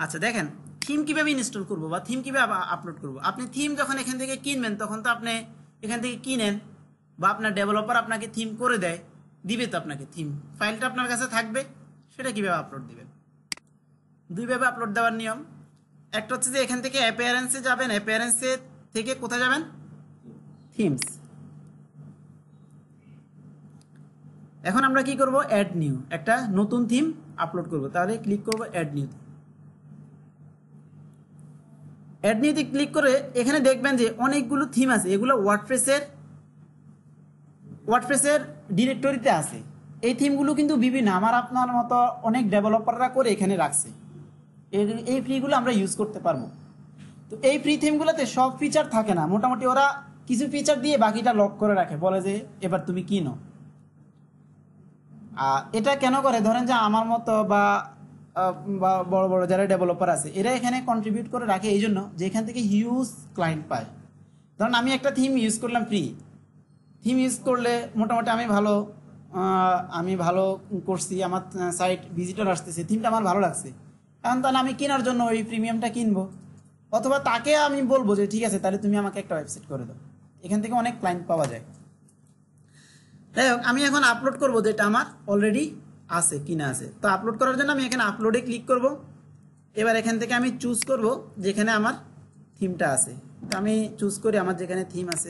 আচ্ছা দেখেন থিম কিভাবে ইনস্টল করব বা থিম কিভাবে আপলোড করব। আপনি থিম যখন এখান থেকে কিনবেন তখন তো আপনি এখান থেকে কিনেন বা আপনার ডেভেলপার আপনাকে থিম করে দেয়, দিবে তো আপনাকে থিম, ফাইলটা আপনার কাছে থাকবে, সেটা কিভাবে আপলোড দিবেন। দুইভাবে আপলোড দেওয়ার নিয়ম। একটা হচ্ছে যে এখান থেকে অ্যাপিয়ারেন্সে যাবেন, অ্যাপিয়ারেন্সে থেকে কোথায় যাবেন, থিমস। এখন আমরা কি করব, অ্যাড নিউ, একটা নতুন থিম আপলোড করব। তাহলে ক্লিক করব অ্যাড নিউ। অ্যাড নিউতে ক্লিক করে এখানে দেখবেন যে অনেকগুলো থিম আছে, এগুলো ওয়ার্ডপ্রেসের ডিরেক্টরিতে আছে। এই থিমগুলো কিন্তু বিভিন্ন আমার আপনার মতো অনেক ডেভেলপাররা করে এখানে রাখছে। এই ফ্রিগুলো আমরা ইউজ করতে পারবো। তো এই ফ্রি থিমগুলোতে সব ফিচার থাকে না, মোটামুটি ওরা কিছু ফিচার দিয়ে বাকিটা লক করে রাখে, বলে যে এবার তুমি কিনো। এটা কেন করে, ধরেন যে আমার মতো বা বড় বড় যারা ডেভেলপার আছে এরা এখানে কন্ট্রিবিউট করে রাখে, এই জন্য যে এখান থেকে হিউজ ক্লায়েন্ট পায়। ধরেন আমি একটা থিম ইউজ করলাম, ফ্রি থিম ইউজ করলে মোটামুটি আমি ভালো করছি, আমার সাইট ভিজিটর আসতেছে, থিমটা আমার ভালো লাগছে, এখন তাহলে আমি কেনার জন্য ওই প্রিমিয়ামটা কিনবো, অথবা তাকে আমি বলবো যে ঠিক আছে তাহলে তুমি আমাকে একটা ওয়েবসাইট করে দাও। এখান থেকে অনেক ক্লায়েন্ট পাওয়া যায়। যাই হোক, আমি এখন আপলোড করবো যেটা আমার অলরেডি আছে, কিনা আছে। তো আপলোড করার জন্য আমি এখানে আপলোডে ক্লিক করব। এবার এখান থেকে আমি চুজ করব যেখানে আমার থিমটা আছে। তো আমি চুজ করি আমার যেখানে থিম আছে,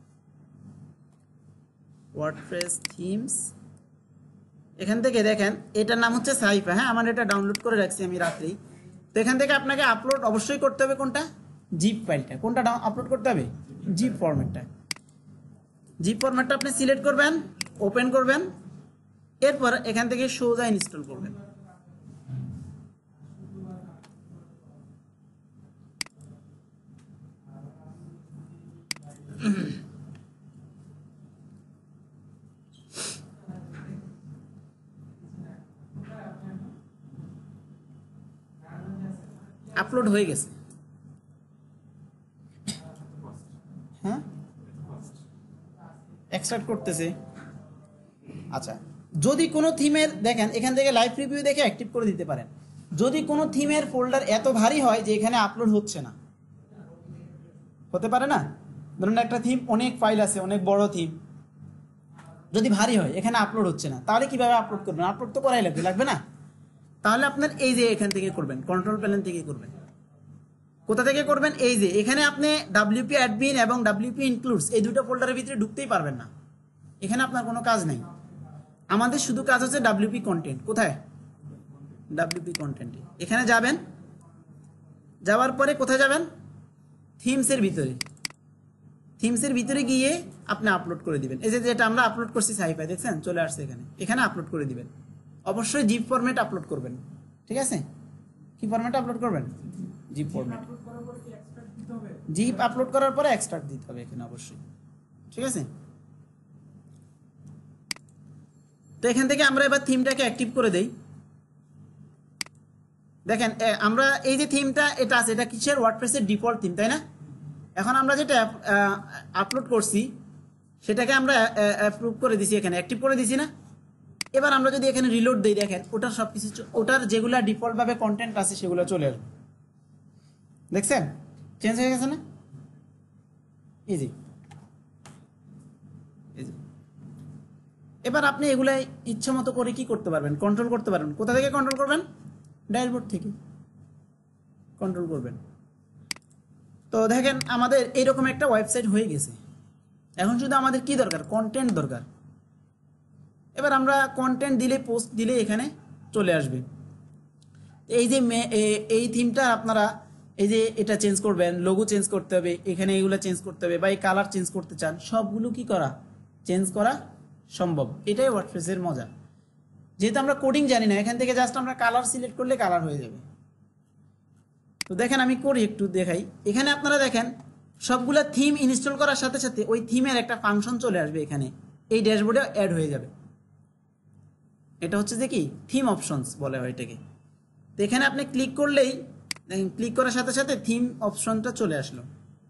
ওয়ার্ডপ্রেস থিমস। এখান থেকে দেখেন এটার নাম হচ্ছে সাইফা। হ্যাঁ, আমার এটা ডাউনলোড করে রাখছি আমি রাত্রেই। তো এখান থেকে আপনাকে আপলোড অবশ্যই করতে হবে কোনটা, জিপ ফাইলটা। কোনটা আপলোড করতে হবে, জিপ ফরম্যাটটা। জিপ ফরম্যাটটা আপনি সিলেক্ট করবেন, ওপেন করবেন, এরপর এখান থেকে সোজা ইনস্টল করবেন। আপলোড হয়ে গেছে। হ্যাঁ, এক্সট্রাক্ট করতেছে। আচ্ছা, যদি কোনো থিমের দেখেন এখান থেকে লাইভ রিভিউ দেখে অ্যাক্টিভ করে দিতে পারেন। যদি কোনো থিমের ফোল্ডার এত ভারী হয় যে এখানে আপলোড হচ্ছে না, হতে পারে না, ধরুন একটা থিম অনেক ফাইল আছে, অনেক বড় থিম, যদি ভারী হয় এখানে আপলোড হচ্ছে না, তাহলে কিভাবে আপলোড করবেন, আপলোড তো করাই লাগবে না। তাহলে আপনার এই যে এখান থেকে করবেন, কন্ট্রোল প্যানেল থেকে করবেন। কোথা থেকে করবেন, এই যে এখানে আপনি WP অ্যাডমিন এবং WP ইনক্লুডস এই দুটো ফোল্ডারের ভিতরে ঢুকতেই পারবেন না, এখানে আপনার কোনো কাজ নেই। আমাদের শুধু কাজ হচ্ছে WP কন্টেন্ট। কোথায়, WP কন্টেন্টে এখানে যাবেন, যাওয়ার পরে কোথায় যাবেন, থিমসের ভিতরে। থিমসের ভিতরে গিয়ে আপনি আপলোড করে দিবেন। এই যে যেটা আমরা আপলোড করছি সাইফাই, দেখছেন চলে আসছে এখানে, এখানে আপলোড করে দিবেন। অবশ্যই জিপ ফরম্যাট আপলোড করবেন, ঠিক আছে। কি ফরম্যাট আপলোড করবেন, জিপ ফরম্যাট। জিপ আপলোড করার পরে এক্সট্রাক্ট দিতে হবে এখানে অবশ্যই, ঠিক আছে। তো এখান থেকে আমরা এবার থিমটাকে অ্যাক্টিভ করে দেই। দেখেন আমরা এই যে থিমটা এটা আছে, এটা কিসের, ওয়ার্ডপ্রেসের ডিফল্ট থিম, তাই না। এখন আমরা যেটা আপলোড করছি সেটাকে আমরা অ্যাপ্রুভ করে দিছি, এখানে অ্যাক্টিভ করে দিছি না। এবার আমরা যদি এখানে রিলোড দিই, দেখেন ওটার সব কিছু, ওটার যেগুলো ডিফল্টভাবে কন্টেন্ট আছে সেগুলো চলে আসবে। দেখছেন চেঞ্জ হয়ে গেছে না, ইজি। এবার আপনি এগুলাই ইচ্ছা মতো করে কি করতে পারবেন, কন্ট্রোল করতে পারবেন। কোথা থেকে কন্ট্রোল করবেন, ড্যাশবোর্ড থেকে কন্ট্রোল করবেন। তো দেখেন আমাদের এইরকম একটা ওয়েবসাইট হয়ে গেছে। এখন শুধু আমাদের কি দরকার, কন্টেন্ট দরকার। এবার আমরা কন্টেন্ট দিলে, পোস্ট দিলে এখানে চলে আসবে। এই যে এই থিমটা আপনারা এই যে এটা চেঞ্জ করবেন, লোগো চেঞ্জ করতে হবে, এখানে এইগুলো চেঞ্জ করতে হবে, বা এই কালার চেঞ্জ করতে চান, সবগুলো কি করা, চেঞ্জ করা সম্ভব। এটাই ওয়ার্ডপ্রেসের মজা। যেহেতু আমরা কোডিং জানি না, এখান থেকে জাস্ট আমরা কালার সিলেক্ট করলে কালার হয়ে যাবে। তো দেখেন আমি করি, একটু দেখাই। এখানে আপনারা দেখেন সবগুলা থিম ইনস্টল করার সাথে সাথে ওই থিমের একটা ফাংশন চলে আসবে এখানে, এই ড্যাশবোর্ডে অ্যাড হয়ে যাবে। এটা হচ্ছে যে কি, থিম অপশনস বলে হয় এটাকে। তো এখানে আপনি ক্লিক করলেই দেখেন, ক্লিক করার সাথে সাথে থিম অপশনটা চলে আসলো,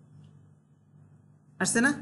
আসছে না।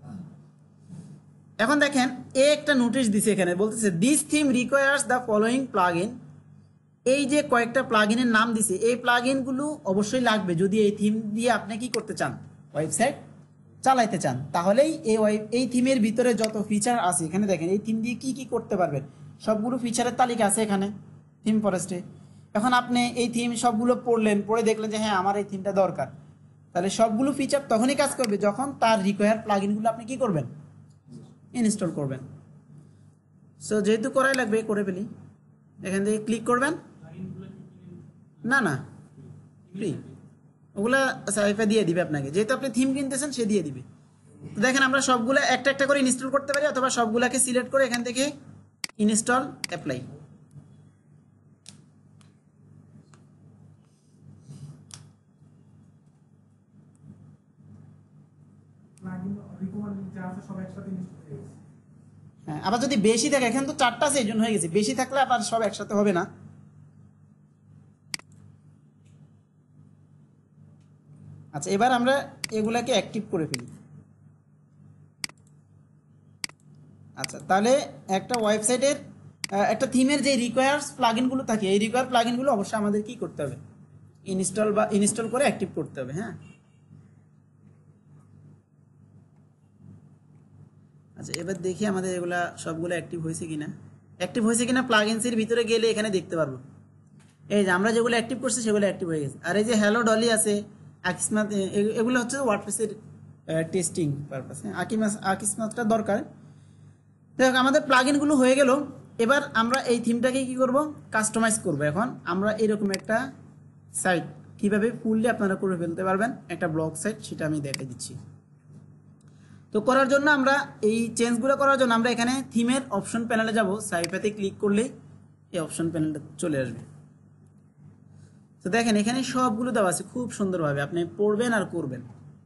এখন দেখেন একটা নোটিশ দিছে এখানে, বলতেছে this theme requires the following plugin এই যে কয়েকটা প্লাগইনের নাম দিছে, এই প্লাগইনগুলো অবশ্যই লাগবে যদি এই থিম দিয়ে আপনি কি করতে চান, ওয়েবসাইট চালাইতে চান। তাহলেই এই থিমের ভিতরে যত ফিচার আছে এখানে দেখেন, এই থিম দিয়ে কি কি করতে পারবেন সবগুলো ফিচারের তালিকা আছে এখানে থিম ফরেস্টে। এখন আপনি এই থিম সবগুলো পড়লেন, পড়ে দেখলেন যে হ্যাঁ আমার এই থিমটা দরকার, তাহলে সবগুলো ফিচার তখনই কাজ করবে যখন তার রিকোয়ার প্লাগইনগুলো আপনি কি করবেন, ইনস্টল করবেন। সো যেহেতু করাই লাগবে, করে ফেলি। এখান থেকে ক্লিক করবেন, না না ফ্রি, ওগুলা সাইফা দিয়ে দিবে আপনাকে, যেহেতু আপনি থিম কিনতেছেন সে দিয়ে দিবে। তো দেখেন আমরা সবগুলো একটা একটা করে ইনস্টল করতে পারি, অথবা সবগুলাকে সিলেক্ট করে এখান থেকে ইনস্টল অ্যাপ্লাই। হ্যাঁ, আবার যদি বেশি থাকে, এখানে তো 4টা আছে এই জন্য হয়ে গেছে, বেশি থাকলে আবার সব একসাথে হবে না। আচ্ছা, এবার আমরা এগুলাকে অ্যাক্টিভ করে ফেলি। আচ্ছা, তাহলে একটা ওয়েবসাইটের একটা থিমের যে রিকোয়ার্স প্লাগইনগুলো থাকে, এই রিকোয়ার প্লাগইনগুলো অবশ্যই আমাদের কি করতে হবে, ইনস্টল করে অ্যাক্টিভ করতে হবে। হ্যাঁ, আচ্ছা এবার দেখি আমাদের এগুলা সবগুলো অ্যাক্টিভ হয়েছে কিনা প্লাগইনসের ভিতরে গেলে এখানে দেখতে পারবো। এই যে আমরা যেগুলো অ্যাক্টিভ করছি সেগুলো অ্যাক্টিভ হয়ে গেছে। আর এই যে হ্যালো ডলি আছে, আকিসমাত, এগুলো হচ্ছে ওয়ার্ডপ্রেসের টেস্টিং পারপাস। হ্যাঁ, আকিসমাতটা দরকার। দেখো আমাদের প্লাগইনগুলো হয়ে গেল। এবার আমরা এই থিমটাকে কি করব, কাস্টমাইজ করব। এখন আমরা এরকম একটা সাইট কিভাবে ফুললি আপনারা করে ফেলতে পারবেন, একটা ব্লগ সাইট, সেটা আমি দেখাই দিচ্ছি। তো করার জন্য আমরা এই চেঞ্জগুলো করার জন্য আমরা এখানে থিমের অপশন প্যানেলে যাব, সাইফাতে ক্লিক করলেই এই অপশন প্যানেলটা চলে আসবে। তো দেখেন এখানে সবগুলো দেওয়া আছে খুব সুন্দরভাবে, আপনি পড়বেন আর করবেন।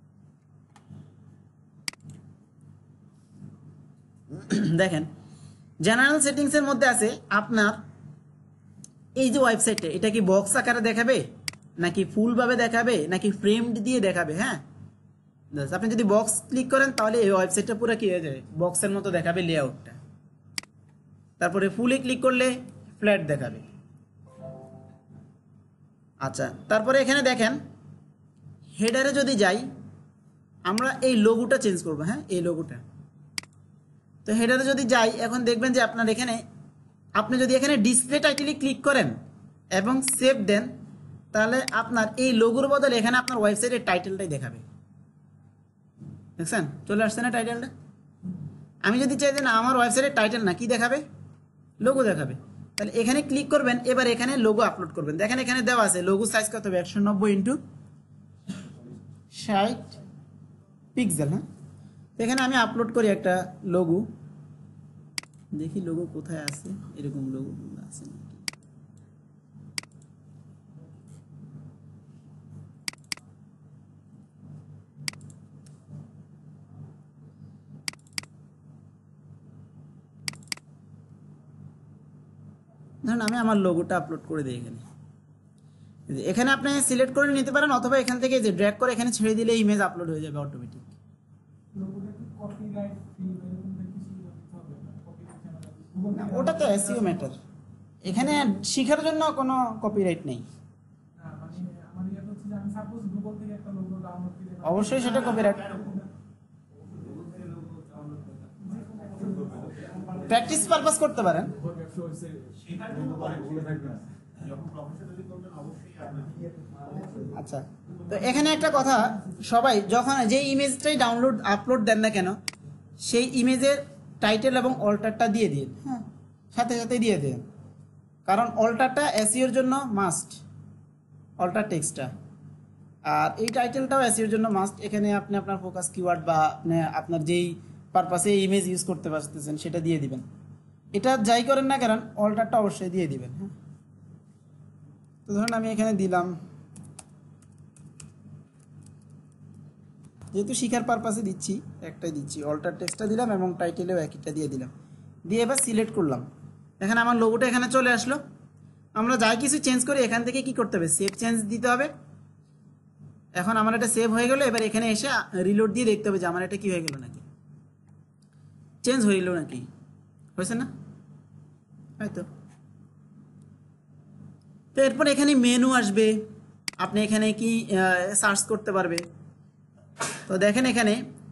দেখেন জেনারেল সেটিংসের মধ্যে আছে আপনার এই যে ওয়েবসাইটটা, এটা কি বক্স আকারে দেখাবে, নাকি ফুলভাবে দেখাবে, নাকি ফ্রেমড দিয়ে দেখাবে। হ্যাঁ, আপনি যদি বক্স ক্লিক করেন তাহলে এই ওয়েবসাইটটা পুরো কি হয়ে যাবে, বক্সের মতো দেখাবে লেআউটটা। তারপরে ফুলে ক্লিক করলে ফ্ল্যাট দেখাবে। আচ্ছা, তারপরে এখানে দেখেন হেডারে যদি যাই, আমরা এই লোগোটা চেঞ্জ করব। হ্যাঁ, এই লোগোটা। তো হেডারে যদি যাই, এখন দেখবেন যে আপনার এখানে, আপনি যদি এখানে ডিসপ্লে টাইটেলে ক্লিক করেন এবং সেভ দেন, তাহলে আপনার এই লোগোর বদলে এখানে আপনার ওয়েবসাইটের টাইটেলটাই দেখাবে। দেখছেন চলে আসছে না টাইটেলটা? আমি যদি চাই যে না আমার ওয়েবসাইটের টাইটেল না, কি দেখাবে, লোগো দেখাবে, তাহলে এখানে ক্লিক করবেন। এবার এখানে লোগো আপলোড করবেন। দেখেন এখানে দেওয়া আছে লোগো সাইজ কত হবে, 190x60 পিক্সেল। হ্যাঁ, তো এখানে আমি আপলোড করি একটা লোগো, দেখি লোগো কোথায় আছে, এরকম লোগো আছে নাকি। ধরুন আমি আমার লোগোটা আপলোড করে দিই এখানে। এখানে আপনি সিলেক্ট করে নিতে পারেন, অথবা এখান থেকে যে ড্র্যাগ করে এখানে ছেড়ে দিলে ইমেজ আপলোড হয়ে যাবে অটোমেটিক। ওটা তো এসইও ম্যাটার, এখানে শেখার জন্য কোনো কপিরাইট নেই। অবশ্যই সেটা কপিরাইট, প্র্যাকটিস পারপাস করতে পারেন। আচ্ছা, তো এখানে একটা কথা, সবাই যখন যে ইমেজটাই আপলোড দেন না কেন, সেই ইমেজের টাইটেল এবং অল্টারটা দিয়ে দিন। হ্যাঁ, সাথে সাথে দিয়ে দিন, কারণ অল্টারটা এসইওর জন্য মাস্ট, অল্টার টেক্সটটা। আর এই টাইটেলটাও এসইওর জন্য মাস্ট। এখানে আপনি আপনার ফোকাস কিওয়ার্ড বা আপনি আপনার যেই পারপাসে ইমেজ ইউজ করতে পারতেছেন সেটা দিয়ে দিবেন। এটা যাই করেন না কারণ অল্টারটা অবশ্যই দিয়ে দিবেন। হ্যাঁ, তো ধরুন আমি এখানে দিলাম, যেহেতু শিখার পারপাসে দিচ্ছি একটাই দিচ্ছি, অল্টার টেক্সটটা দিলাম এবং টাইটেলেও একইটা দিয়ে দিলাম। দিয়ে এবার সিলেক্ট করলাম, এখানে আমার লোগোটা এখানে চলে আসলো। আমরা যাই কিছু চেঞ্জ করি এখান থেকে কি করতে হবে, সেভ চেঞ্জ দিতে হবে। এখন আমার এটা সেভ হয়ে গেল। এবার এখানে এসে রিলোড দিয়ে দেখতে হবে যে আমার এটা কি হয়ে গেল, নাকি চেঞ্জ হইল নাকি, হয়েছে না, হয়তো। তো এরপর এখানে মেনু আসবে, আপনি এখানে কি সার্চ করতে পারবে। তো দেখেন এখানে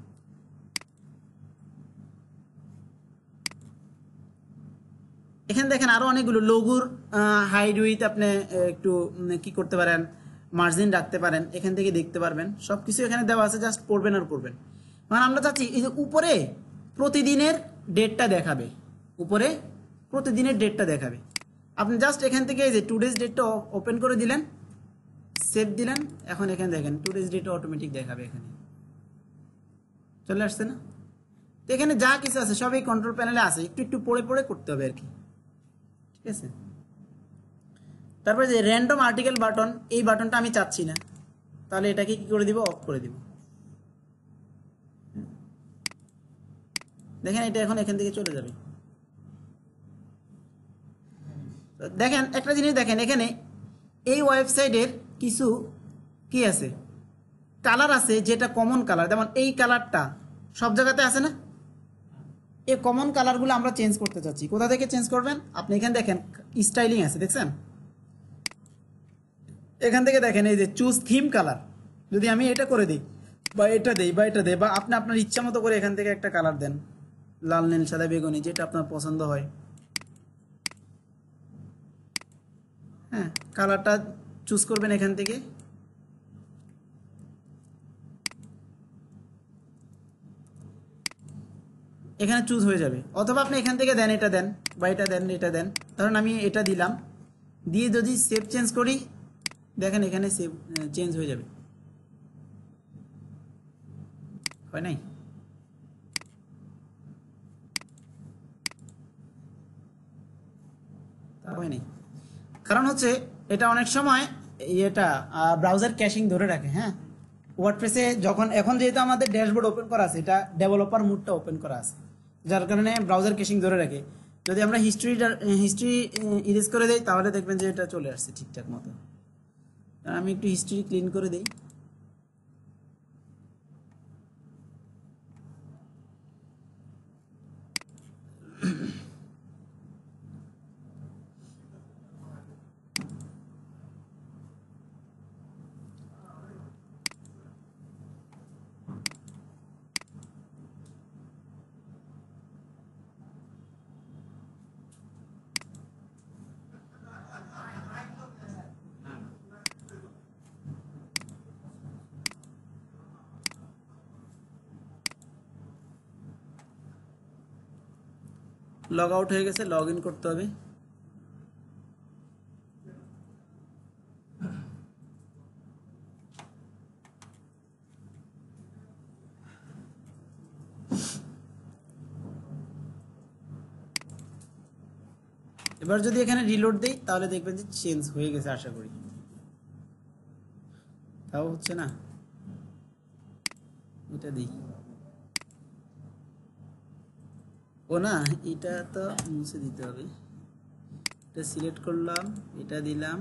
দেখেন আরো অনেকগুলো লোগোর হাইড উইথ আপনি একটু কি করতে পারেন, মার্জিন রাখতে পারেন, এখান থেকে দেখতে পারবেন সবকিছু এখানে দেওয়া আছে, জাস্ট পড়বেন আর পড়বেন। মানে আমরা চাচ্ছি এই যে উপরে প্রতিদিনের ডেটটা দেখাবে, উপরে প্রতিদিনের ডেটটা দেখাবে। আপনি জাস্ট এখান থেকে এই যে টুডেজ ডেটটা ওপেন করে দিলেন, সেভ দিলেন, এখন এখানে দেখেন টুডেজ ডেট অটোমেটিক দেখাবে, এখানে চলে আসছে না। তো এখানে যা কিছু আছে সবই কন্ট্রোল প্যানেলে আছে, একটু একটু পড়ে পড়ে করতে হবে আর কি, ঠিক আছে। তারপরে যে র্যান্ডম আর্টিকেল বাটন, এই বাটনটা আমি চাচ্ছি না, তাহলে এটাকে কি করে দিব, অফ করে দিব। দেখেন এটা এখন এখান থেকে চলে যাবে। দেখেন একটা জিনিস দেখেন, এখানে এই ওয়েবসাইটের কিছু কি আছে, কালার আছে যেটা কমন কালার, যেমন এই কালারটা সব জায়গাতে আছে না। এই কমন কালারগুলো আমরা চেঞ্জ করতে চাচ্ছি, কোথা থেকে চেঞ্জ করবেন, আপনি এখানে দেখেন স্টাইলিং আছে, দেখছেন এখান থেকে দেখেন এই যে চুজ থিম কালার, যদি আমি এটা করে দিই বা এটা দেই বা এটা দেই, বা আপনি আপনার ইচ্ছা মতো করে এখান থেকে একটা কালার দেন, লাল নীল সাদা বেগুনি, যেটা আপনার পছন্দ হয়। হ্যাঁ, কালারটা চুজ করবেন এখান থেকে, এখানে চুজ হয়ে যাবে। অথবা আপনি এখান থেকে দেন, এটা দেন বা এটা দেন, এটা দেন, ধরুন আমি এটা দিলাম, দিয়ে যদি সেভ চেঞ্জ করি, দেখেন এখানে সেভ চেঞ্জ হয়ে যাবে, হয় নাই? তা হয় নাই, কারণ হচ্ছে এটা অনেক সময় এটা ব্রাউজার ক্যাশিং ধরে রাখে। হ্যাঁ, ওয়ার্ডপ্রেসে যখন এখন যেহেতু আমাদের ড্যাশবোর্ড ওপেন করা আছে, এটা ডেভেলপার মুডটা ওপেন করা আছে, যার কারণে ব্রাউজার ক্যাশিং ধরে রাখে। যদি আমরা হিস্ট্রি ইরেজ করে দেই, তাহলে দেখবেন যে এটা চলে আসছে ঠিকঠাক মতো। আমি একটু হিস্ট্রি ক্লিন করে দিই। লগ আউট হয়ে গেছে, লগ ইন করতে হবে। এবার যদি এখানে রিলোড দেই, তাহলে দেখবেন যে চেঞ্জ হয়ে গেছে, আশা করি। তাও হচ্ছে না, এটা দিই, ও না, এটা তো মুছে দিতে হবে। এটা সিলেক্ট করলাম, এটা দিলাম,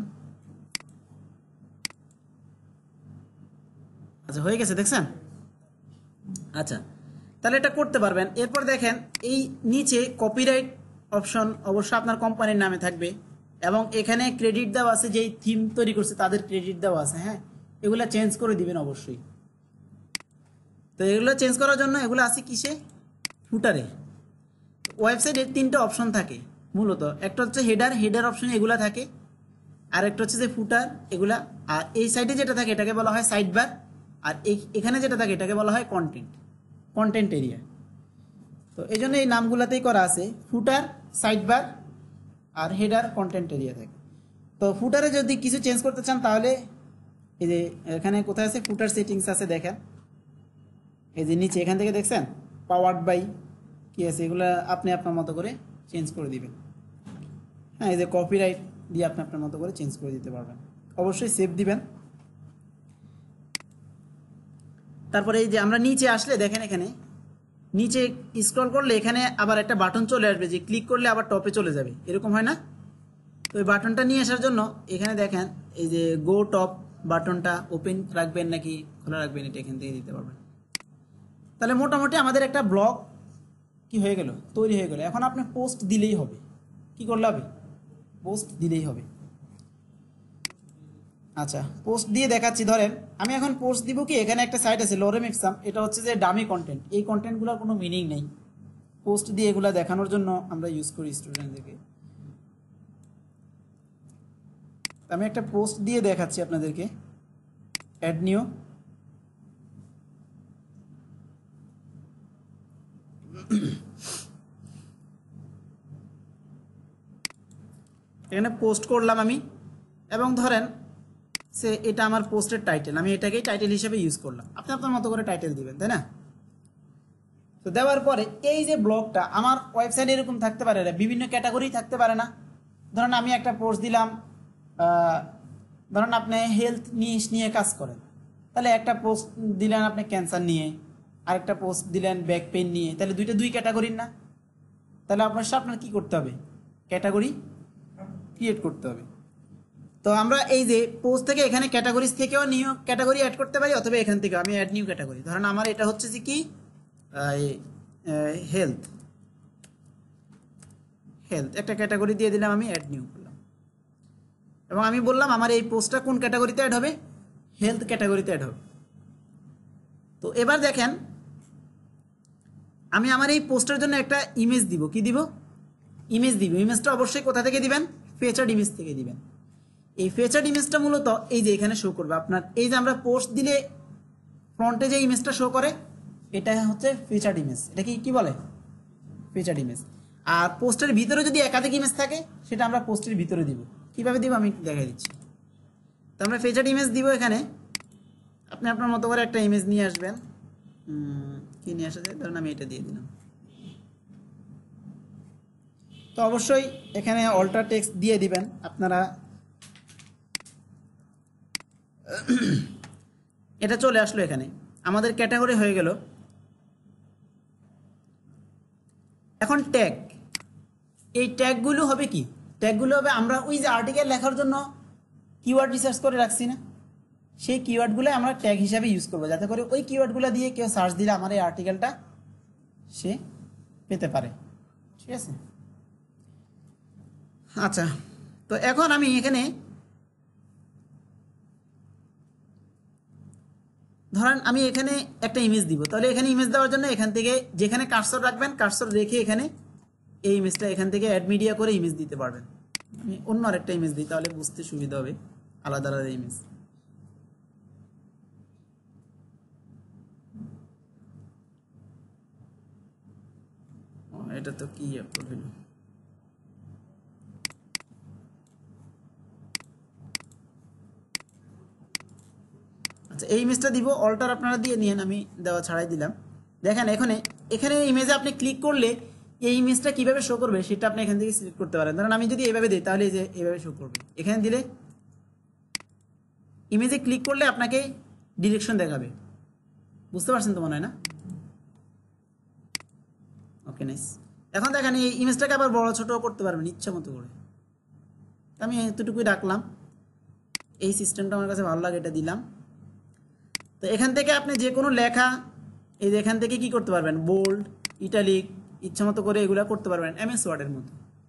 আচ্ছা হয়ে গেছে, দেখছেন? আচ্ছা, তাহলে এটা করতে পারবেন। এরপর দেখেন এই নিচে কপিরাইট অপশন অবশ্যই আপনার কোম্পানির নামে থাকবে, এবং এখানে ক্রেডিট দেওয়া আছে, যেই থিম তৈরি করছে তাদের ক্রেডিট দেওয়া আছে। হ্যাঁ, এগুলো চেঞ্জ করে দিবেন অবশ্যই। তো এগুলো চেঞ্জ করার জন্য এগুলো আছে কিসে, ফুটারে। ওয়েবসাইটের তিনটা অপশন থাকে মূলত, একটা হচ্ছে হেডার অপশন, এগুলা থাকে, আর একটা হচ্ছে যে ফুটার, এগুলা। আর এই সাইডে যেটা থাকে এটাকে বলা হয় সাইড বার, আর এখানে যেটা থাকে এটাকে বলা হয় কন্টেন্ট এরিয়া। তো এই জন্য এই নামগুলাতেই করা আছে, ফুটার, সাইড বার আর হেডার, কন্টেন্ট এরিয়া থাকে। তো ফুটারে যদি কিছু চেঞ্জ করতে চান, তাহলে এই যে এখানে কোথায় আছে ফুটার সেটিংস আছে, দেখেন এই যে নিচে এখান থেকে দেখছেন পাওয়ার্ড বাই কি আছে, এগুলো আপনি আপনার মতো করে চেঞ্জ করে দিবেন। হ্যাঁ, এই যে কপিরাইট দিয়ে আপনি আপনার মতো করে চেঞ্জ করে দিতে পারবেন। অবশ্যই সেভ দিবেন। তারপরে এই যে আমরা নিচে আসলে দেখেন, এখানে নিচে স্ক্রল করলে এখানে আবার একটা বাটন চলে আসবে, যে ক্লিক করলে আবার টপে চলে যাবে, এরকম হয় না? তো এই বাটনটা নিয়ে আসার জন্য এখানে দেখেন এই যে গো টপ বাটনটা ওপেন রাখবেন নাকি খোলা রাখবেন, এটা এখান থেকে দিতে পারবেন। তাহলে মোটামুটি আমাদের একটা ব্লগ কি হয়ে গেল, তৈরি হয়ে গেল। এখন আপনি পোস্ট দিলেই হবে। কি করলে হবে? পোস্ট দিলেই হবে। আচ্ছা পোস্ট দিয়ে দেখাচ্ছি। ধরেন আমি এখন পোস্ট দিব কি, এখানে একটা সাইট আছে লোরেম এক্সাম, এটা হচ্ছে যে ডামি কন্টেন্ট, এই কন্টেন্টগুলোর কোনো মিনিং নেই, পোস্ট দিয়ে এগুলা দেখানোর জন্য আমরা ইউজ করি স্টুডেন্টদেরকে। আমি একটা পোস্ট দিয়ে দেখাচ্ছি আপনাদেরকে, অ্যাড নিউ। এখানে পোস্ট করলাম আমি, এবং ধরেন সে এটা আমার পোস্টের টাইটেল, আমি এটাকেই টাইটেল হিসেবে ইউজ করলাম। আপনি আপনার মতো করে টাইটেল দিবেন, তাই না? তো দেওয়ার পরে এই যে ব্লগটা আমার ওয়েবসাইটে এরকম থাকতে পারে না, বিভিন্ন ক্যাটাগরি থাকতে পারে না। ধরেন আমি একটা পোস্ট দিলাম, ধরেন আপনি হেলথ নিয়ে কাজ করেন, তাহলে একটা পোস্ট দিলেন আপনি ক্যান্সার নিয়ে, আরেকটা পোস্ট দিলেন ব্যাক পেইন নিয়ে, তাহলে দুই ক্যাটাগরির না? তাহলে আপনার কি করতে হবে, ক্যাটাগরি ক্রিয়েট করতে হবে। তো আমরা এই যে পোস্ট থেকে এখানে ক্যাটাগরিজ থেকেও নিউ ক্যাটাগরি অ্যাড করতে পারি, অথবা এখান থেকে আমি অ্যাড নিউ ক্যাটাগরি, ধরেন আমার এটা হচ্ছে যে কি হেলথ একটা ক্যাটাগরি দিয়ে দিলাম, আমি অ্যাড নিউ করলাম, এবং আমি বললাম আমার এই পোস্টটা কোন ক্যাটাগরিতে অ্যাড হবে, হেলথ ক্যাটাগরিতে অ্যাড হবে। তো এবার দেখেন আমি আমার এই পোস্টের জন্য একটা ইমেজ দিব, কি দিব, ইমেজ দিব। ইমেজটা অবশ্যই কোথা থেকে দিবেন, ফিচার্ড ইমেজ থেকে দিবেন। এই ফিচার্ড ইমেজটা মূলত এই যে এখানে শো করবে আপনার, এই যে আমরা পোস্ট দিলে ফ্রন্টে যে ইমেজটা শো করে এটা হচ্ছে ফিচার্ড ইমেজ। এটা কি বলে, ফিচার্ড ইমেজ। আর পোস্টের ভিতরে যদি একাধিক ইমেজ থাকে সেটা আমরা পোস্টের ভিতরে দিব। কিভাবে দিব আমি দেখাই দিচ্ছি। তো আমরা ফিচার্ড ইমেজ দিব এখানে, আপনি আপনার মতো করে একটা ইমেজ নিয়ে আসবেন। কি নিয়ে আসা যায়, ধরুন আমি এটা দিয়ে দিলাম। তো অবশ্যই এখানে অল্টার টেক্সট দিয়ে দিবেন আপনারা। এটা চলে আসলো, এখানে আমাদের ক্যাটাগরি হয়ে গেল। এখন ট্যাগ, এই ট্যাগগুলো হবে কি, ট্যাগগুলো হবে আমরা ওই যে আর্টিকেল লেখার জন্য কিওয়ার্ড রিসার্চ করে রাখছি না, সেই কিওয়ার্ডগুলো আমরা ট্যাগ হিসাবে ইউজ করবো, যাতে করে ওই কিওয়ার্ডগুলো দিয়ে কেউ সার্চ দিলে আমার এই আর্টিকেলটা সে পেতে পারে। ঠিক আছে? আচ্ছা, তো এখন আমি এখানে ধরেন আমি এখানে একটা ইমেজ দিব, তাহলে এখানে ইমেজ দেওয়ার জন্য এখান থেকে যেখানে কার্সর রাখবেন, কার্সর রেখে এখানে এই ইমেজটা এখান থেকে অ্যাড মিডিয়া করে ইমেজ দিতে পারবেন। আমি অন্য আরেকটা ইমেজ দিই, তাহলে বুঝতে সুবিধা হবে, আলাদা আলাদা ইমেজ। এটা তো কি আপলোড হলো, আচ্ছা এই ইমেজটা দিব, অল্টার আপনারা দিয়ে নিয়েন, আমি দেওয়া ছাড়াই দিলাম। দেখেন এখানে ইমেজে আপনি ক্লিক করলে এই ইমেজটা কিভাবে শো করবে সেটা আপনি এখান থেকে সিলেক্ট করতে পারেন। ধরেন আমি যদি এইভাবে দিই তাহলে এই যে এইভাবে শো করবে। এখানে দিলে ইমেজে ক্লিক করলে আপনাকে ডিরেকশন দেখাবে, বুঝতে পারছেন তো মনে হয় না? Okay nice. এখন দেখেন এই ইমেজটাকে আবার বড় ছোট করতে পারবেন ইচ্ছা মতো করে। আমি এতটুকুই রাখলাম, এই সিস্টেমটা আমার কাছে ভালো লাগে, এটা দিলাম। তো এখান থেকে আপনি যে কোনো লেখা এই যে এখান থেকে কি করতে পারবেন, বোল্ড, ইটালিক, ইচ্ছা মতো করে এগুলো করতে পারবেন এমএস ওয়ার্ডের মতো।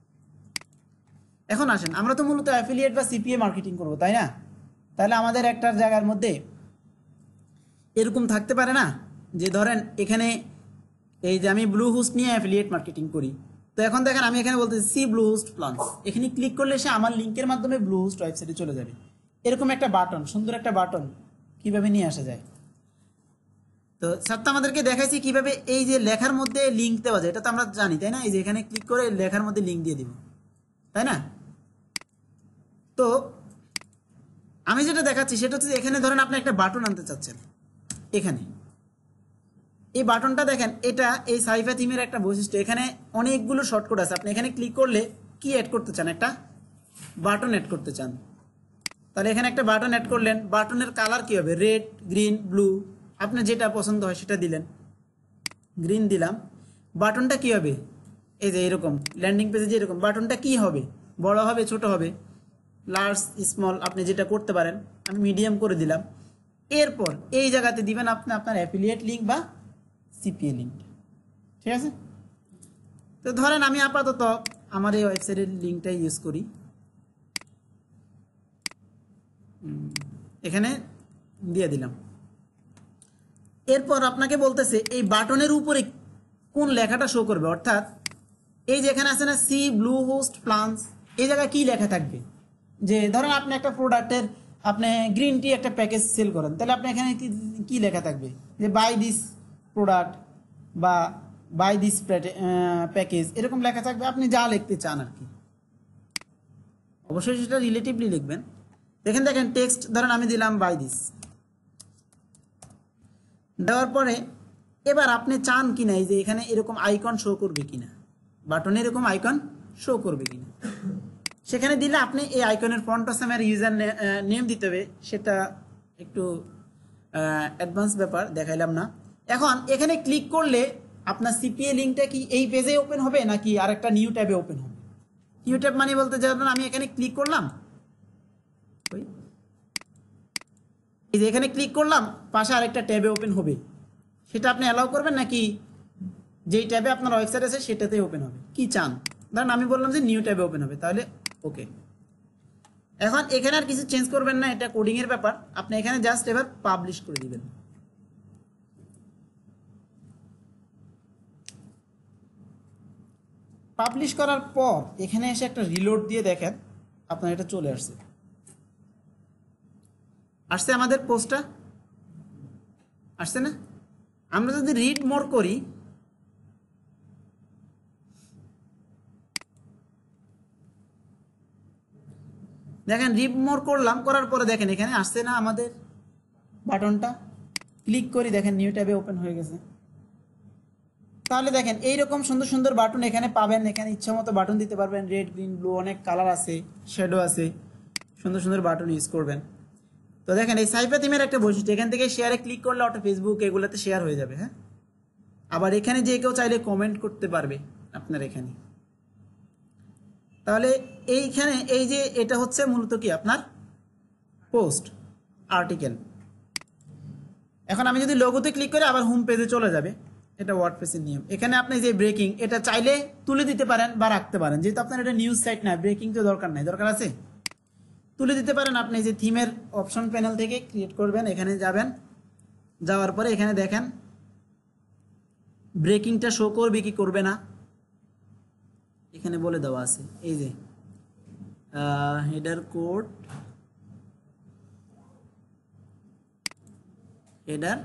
এখন আসেন, আমরা তো মূলত অ্যাফিলিয়েট বা সিপিএ মার্কেটিং করব, তাই না? তাহলে আমাদের একটা জায়গার মধ্যে এরকম থাকতে পারে না যে ধরেন এখানে এই যে আমি ব্লু হোস্ট নিয়ে অ্যাফিলিয়েট মার্কেটিং করি। তো এখন দেখেন আমি এখানে বলতেছি সি ব্লু হোস্ট প্লান্স, এখানে ক্লিক করলে সে আমার লিঙ্কের মাধ্যমে ব্লু হোস্ট ওয়েবসাইটে চলে যাবে। এরকম একটা বাটন, সুন্দর একটা বাটন কিভাবে নিয়ে আসা যায়। তো স্যার তো আমাদেরকে দেখাইছি কিভাবে এই যে লেখার মধ্যে লিঙ্ক দেওয়া যায়, এটা তো আমরা জানি, তাই না? এই যে এখানে ক্লিক করে লেখার মধ্যে লিঙ্ক দিয়ে দিব, তাই না? তো আমি যেটা দেখাচ্ছি সেটা হচ্ছে এখানে ধরেন আপনি একটা বাটন আনতে চাচ্ছেন, এখানে এই বাটনটা দেখেন, এটা এই সাইফা থিমের একটা বৈশিষ্ট্য, এখানে অনেকগুলো শর্টকাট আছে। আপনি এখানে ক্লিক করলে কি অ্যাড করতে চান, একটা বাটন অ্যাড করতে চান, তাহলে এখানে একটা বাটন অ্যাড করলেন। বাটনের কালার কি হবে, রেড, গ্রিন, ব্লু, আপনার যেটা পছন্দ হয় সেটা দিলেন। গ্রিন দিলাম। বাটনটা কি হবে, এই যে এরকম ল্যান্ডিং পেজে যে এরকম বাটনটা কি হবে, বড় হবে, ছোট হবে, লার্জ, স্মল, আপনি যেটা করতে পারেন। আমি মিডিয়াম করে দিলাম। এরপর এই জায়গাতে দিবেন আপনি আপনার অ্যাফিলিয়েট লিঙ্ক বা সিপিএ লিঙ্ক। ঠিক আছে? তো ধরেন আমি আপাতত আমার এই ওয়েবসাইটের লিঙ্কটাই ইউজ করি। এখানে দিয়ে দিলাম। এরপর আপনাকে বলতেছে এই বাটনের উপরে কোন লেখাটা শো করবে, অর্থাৎ এই যে এখানে আছে না সি ব্লু হোস্ট প্লান্স, এই জায়গায় কি লেখা থাকবে। যে ধরেন আপনি একটা প্রোডাক্টের আপনি গ্রিন টি একটা প্যাকেজ সেল করেন, তাহলে আপনি এখানে কি লেখা থাকবে যে বাই দিস প্রোডাক্ট বা বাই দিস প্যাকেজ, এরকম লেখা থাকবে। আপনি যা লিখতে চান আর কি, অবশ্যই সেটা রিলেটিভলি লিখবেন। দেখেন টেক্সট ধরেন আমি দিলাম বাই দিস, দেওয়ার পরে এবার আপনি চান কিনা এই যে এখানে এরকম আইকন শো করবে কিনা, বাটনে এরকম আইকন শো করবে কিনা, সেখানে দিলে আপনি এই আইকনের ফন্ট সামের ইউজার নেম দিতে হবে। সেটা একটু অ্যাডভান্স ব্যাপার, দেখাইলাম না। এখন এখানে ক্লিক করলে আপনার সিপিএ লিঙ্কটা কি এই পেজে ওপেন হবে নাকি আরেকটা নিউ ট্যাবে ওপেন হবে। নিউ ট্যাব মানে বলতে যেমন আমি এখানে ক্লিক করলাম, এই যে এখানে ক্লিক করলাম, পাশে আরেকটা ট্যাবে ওপেন হবে, সেটা আপনি অ্যালাউ করবেন নাকি যেই ট্যাবে আপনার ওয়েবসাইট আছে সেটাতেই ওপেন হবে, কি চান। ধরেন আমি বললাম যে নিউ ট্যাবে ওপেন হবে, তাহলে ওকে। এখন এখানে আর কিছু চেঞ্জ করবেন না, এটা কোডিং এর ব্যাপার। আপনি এখানে জাস্ট এবার পাবলিশ করে দিবেন। পাবলিশ করার পর এখানে এসে একটা রিলোড দিয়ে দেখেন আপনার এটা চলে আসছে। আসছে আমাদের পোস্টটা আসছে না। আমরা যদি রিড মোর করি, দেখেন রিড মোর করলাম, করার পরে দেখেন এখানে আসছে না আমাদের বাটনটা। ক্লিক করি, দেখেন নিউ ট্যাবে ওপেন হয়ে গেছে। তাহলে দেখেন এইরকম সুন্দর সুন্দর বাটন এখানে পাবেন। এখানে ইচ্ছা মতো বাটন দিতে পারবেন, রেড গ্রিন ব্লু, অনেক কালার আছে, শ্যাডো আছে, সুন্দর সুন্দর বাটন ইউজ করবেন। তো দেখেন এই সাইফা থিমের একটা বৈশিষ্ট্য, এখান থেকে শেয়ারে ক্লিক করলে অটো ফেসবুক এগুলোতে শেয়ার হয়ে যাবে। হ্যাঁ, আবার এখানে যে কেউ চাইলে কমেন্ট করতে পারবে আপনার এখানে। তাহলে এইখানে এই যে এটা হচ্ছে মূলত কি আপনার পোস্ট আর্টিকেল। এখন আমি যদি লোগোতে ক্লিক করি আবার হোম পেজে চলে যাবে, এটা ওয়ার্ডপ্রেসের নিয়ম। এখানে আপনি যে ব্রেকিং, এটা চাইলে তুলে দিতে পারেন বা রাখতে পারেন, যেহেতু আপনার এটা নিউজ সাইট না, ব্রেকিং তো দরকার নাই, দরকার আছে তুলে দিতে পারেন। আপনি যে থিমের অপশন প্যানেল থেকে ক্রিয়েট করবেন, এখানে যাবেন, যাওয়ার পরে এখানে দেখেন ব্রেকিংটা শো করবে কি করবে না, এখানে বলে দেওয়া আছে। এই যে হেডার কোড, হেডার,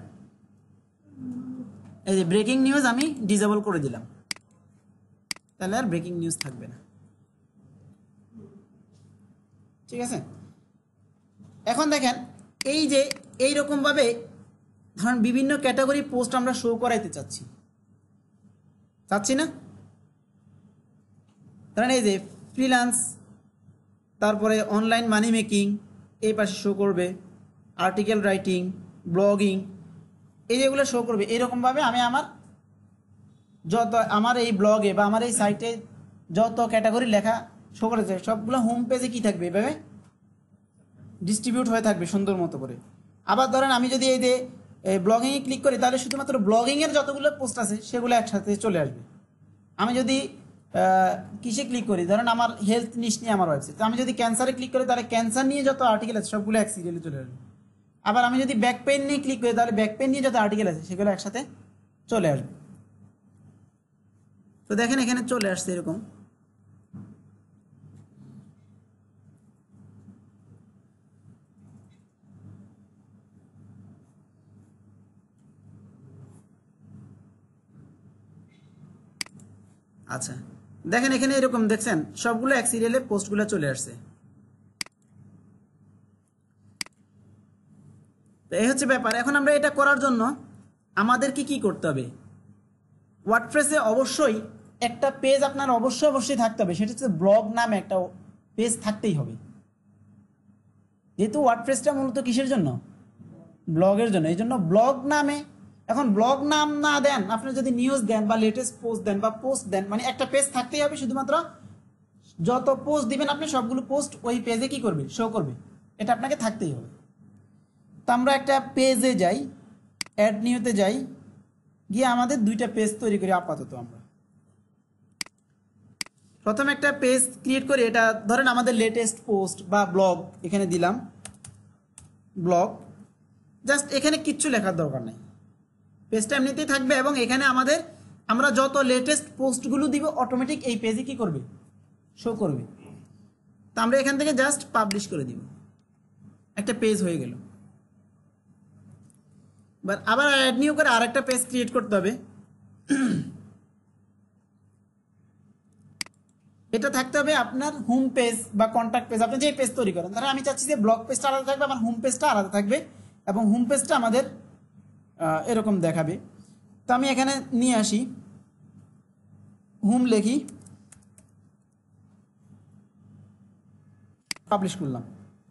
এই যে ব্রেকিং নিউজ আমি ডিসেবল করে দিলাম, তাহলে আর ব্রেকিং নিউজ থাকবে না। ঠিক আছে। এখন দেখেন এই যে এইরকম ভাবে ধরেন বিভিন্ন ক্যাটাগরি পোস্ট আমরা শো করাইতে চাচ্ছি না। ধরেন এই যে ফ্রিল্যান্স, তারপরে অনলাইন মানি মেকিং এই পাশে শো করবে, আর্টিকেল রাইটিং, ব্লগিং, এই যেগুলো শো করবে। এরকমভাবে আমি আমার এই ব্লগে বা আমার এই সাইটে যত ক্যাটাগরি লেখা শো করেছে সবগুলো হোম পেজে কি থাকবে, এভাবে ডিস্ট্রিবিউট হয়ে থাকবে সুন্দর মতো করে। আবার ধরেন আমি যদি এই যে ব্লগিংয়ে ক্লিক করি, তাহলে শুধুমাত্র ব্লগিংয়ের যতগুলো পোস্ট আছে সেগুলো একসাথে চলে আসবে। আমি যদি কিসে ক্লিক করি, ধরেন আমার হেলথ নিশ নিয়ে আমার ওয়েবসাইট, আমি যদি ক্যান্সারে ক্লিক করি তাহলে ক্যান্সার নিয়ে যত আর্টিকেল আছে সবগুলো এক সিরিয়ালে চলে আসবে। আবার আমি যদি ব্যাক পেইন নিয়ে ক্লিক করি, তাহলে ব্যাক পেইন নিয়ে যত আর্টিকেল আছে সেগুলো একসাথে চলে আসবে। তো দেখেন এখানে চলে আসছে এরকম। আচ্ছা দেখেন এখানে এরকম দেখছেন সবগুলো এক সিরিয়ালে পোস্টগুলো চলে আসছে। তো এই হচ্ছে ব্যাপার। এখন আমরা এটা করার জন্য আমাদের কি করতে হবে, ওয়ার্ডপ্রেসে অবশ্যই একটা পেজ আপনার অবশ্যই থাকতে হবে, সেটা হচ্ছে ব্লগ নামে একটা পেজ থাকতেই হবে। যেহেতু ওয়ার্ডপ্রেসটা মূলত কিসের জন্য, ব্লগের জন্য, এই জন্য ব্লগ নামে। এখন ব্লগ নাম না দেন, আপনি যদি নিউজ দেন বা লেটেস্ট পোস্ট দেন বা পোস্ট দেন, মানে একটা পেজ থাকতেই হবে, শুধুমাত্র যত পোস্ট দিবেন আপনি সবগুলো পোস্ট ওই পেজে কি করবে, শো করবে, এটা আপনাকে থাকতেই হবে। তো আমরা একটা পেজে যাই, অ্যাড নিউতে যাই, গিয়ে আমাদের দুইটা পেজ তৈরি করি। আপাতত আমরা প্রথমে একটা পেজ ক্রিয়েট করি, এটা ধরেন আমাদের লেটেস্ট পোস্ট বা ব্লগ এখানে দিলাম, ব্লগ, জাস্ট এখানে কিচ্ছু লেখার দরকার নেই, পেজটা এমনিতেই থাকবে এবং এখানে আমরা যত লেটেস্ট পোস্টগুলো দিব অটোমেটিক এই পেজে কি করবে, শো করবে। তো আমরা এখান থেকে জাস্ট পাবলিশ করে দিব, একটা পেজ হয়ে গেল। বাট আবার অ্যাড নিউ করে আরেকটা পেজ ক্রিয়েট করতে হবে। এটা থাকতে হবে আপনার হোম পেজ বা কন্ট্যাক্ট পেজ, আপনি যে পেজ তৈরি করেন। ধরেন আমি চাচ্ছি যে ব্লগ পেজটা আলাদা থাকবে, আমার হোম পেজটা আলাদা থাকবে এবং হোম পেজটা আমাদের এরকম দেখাবে। তো আমি এখানে নিয়ে আসি, হোম লিখি, পাবলিশ করলাম।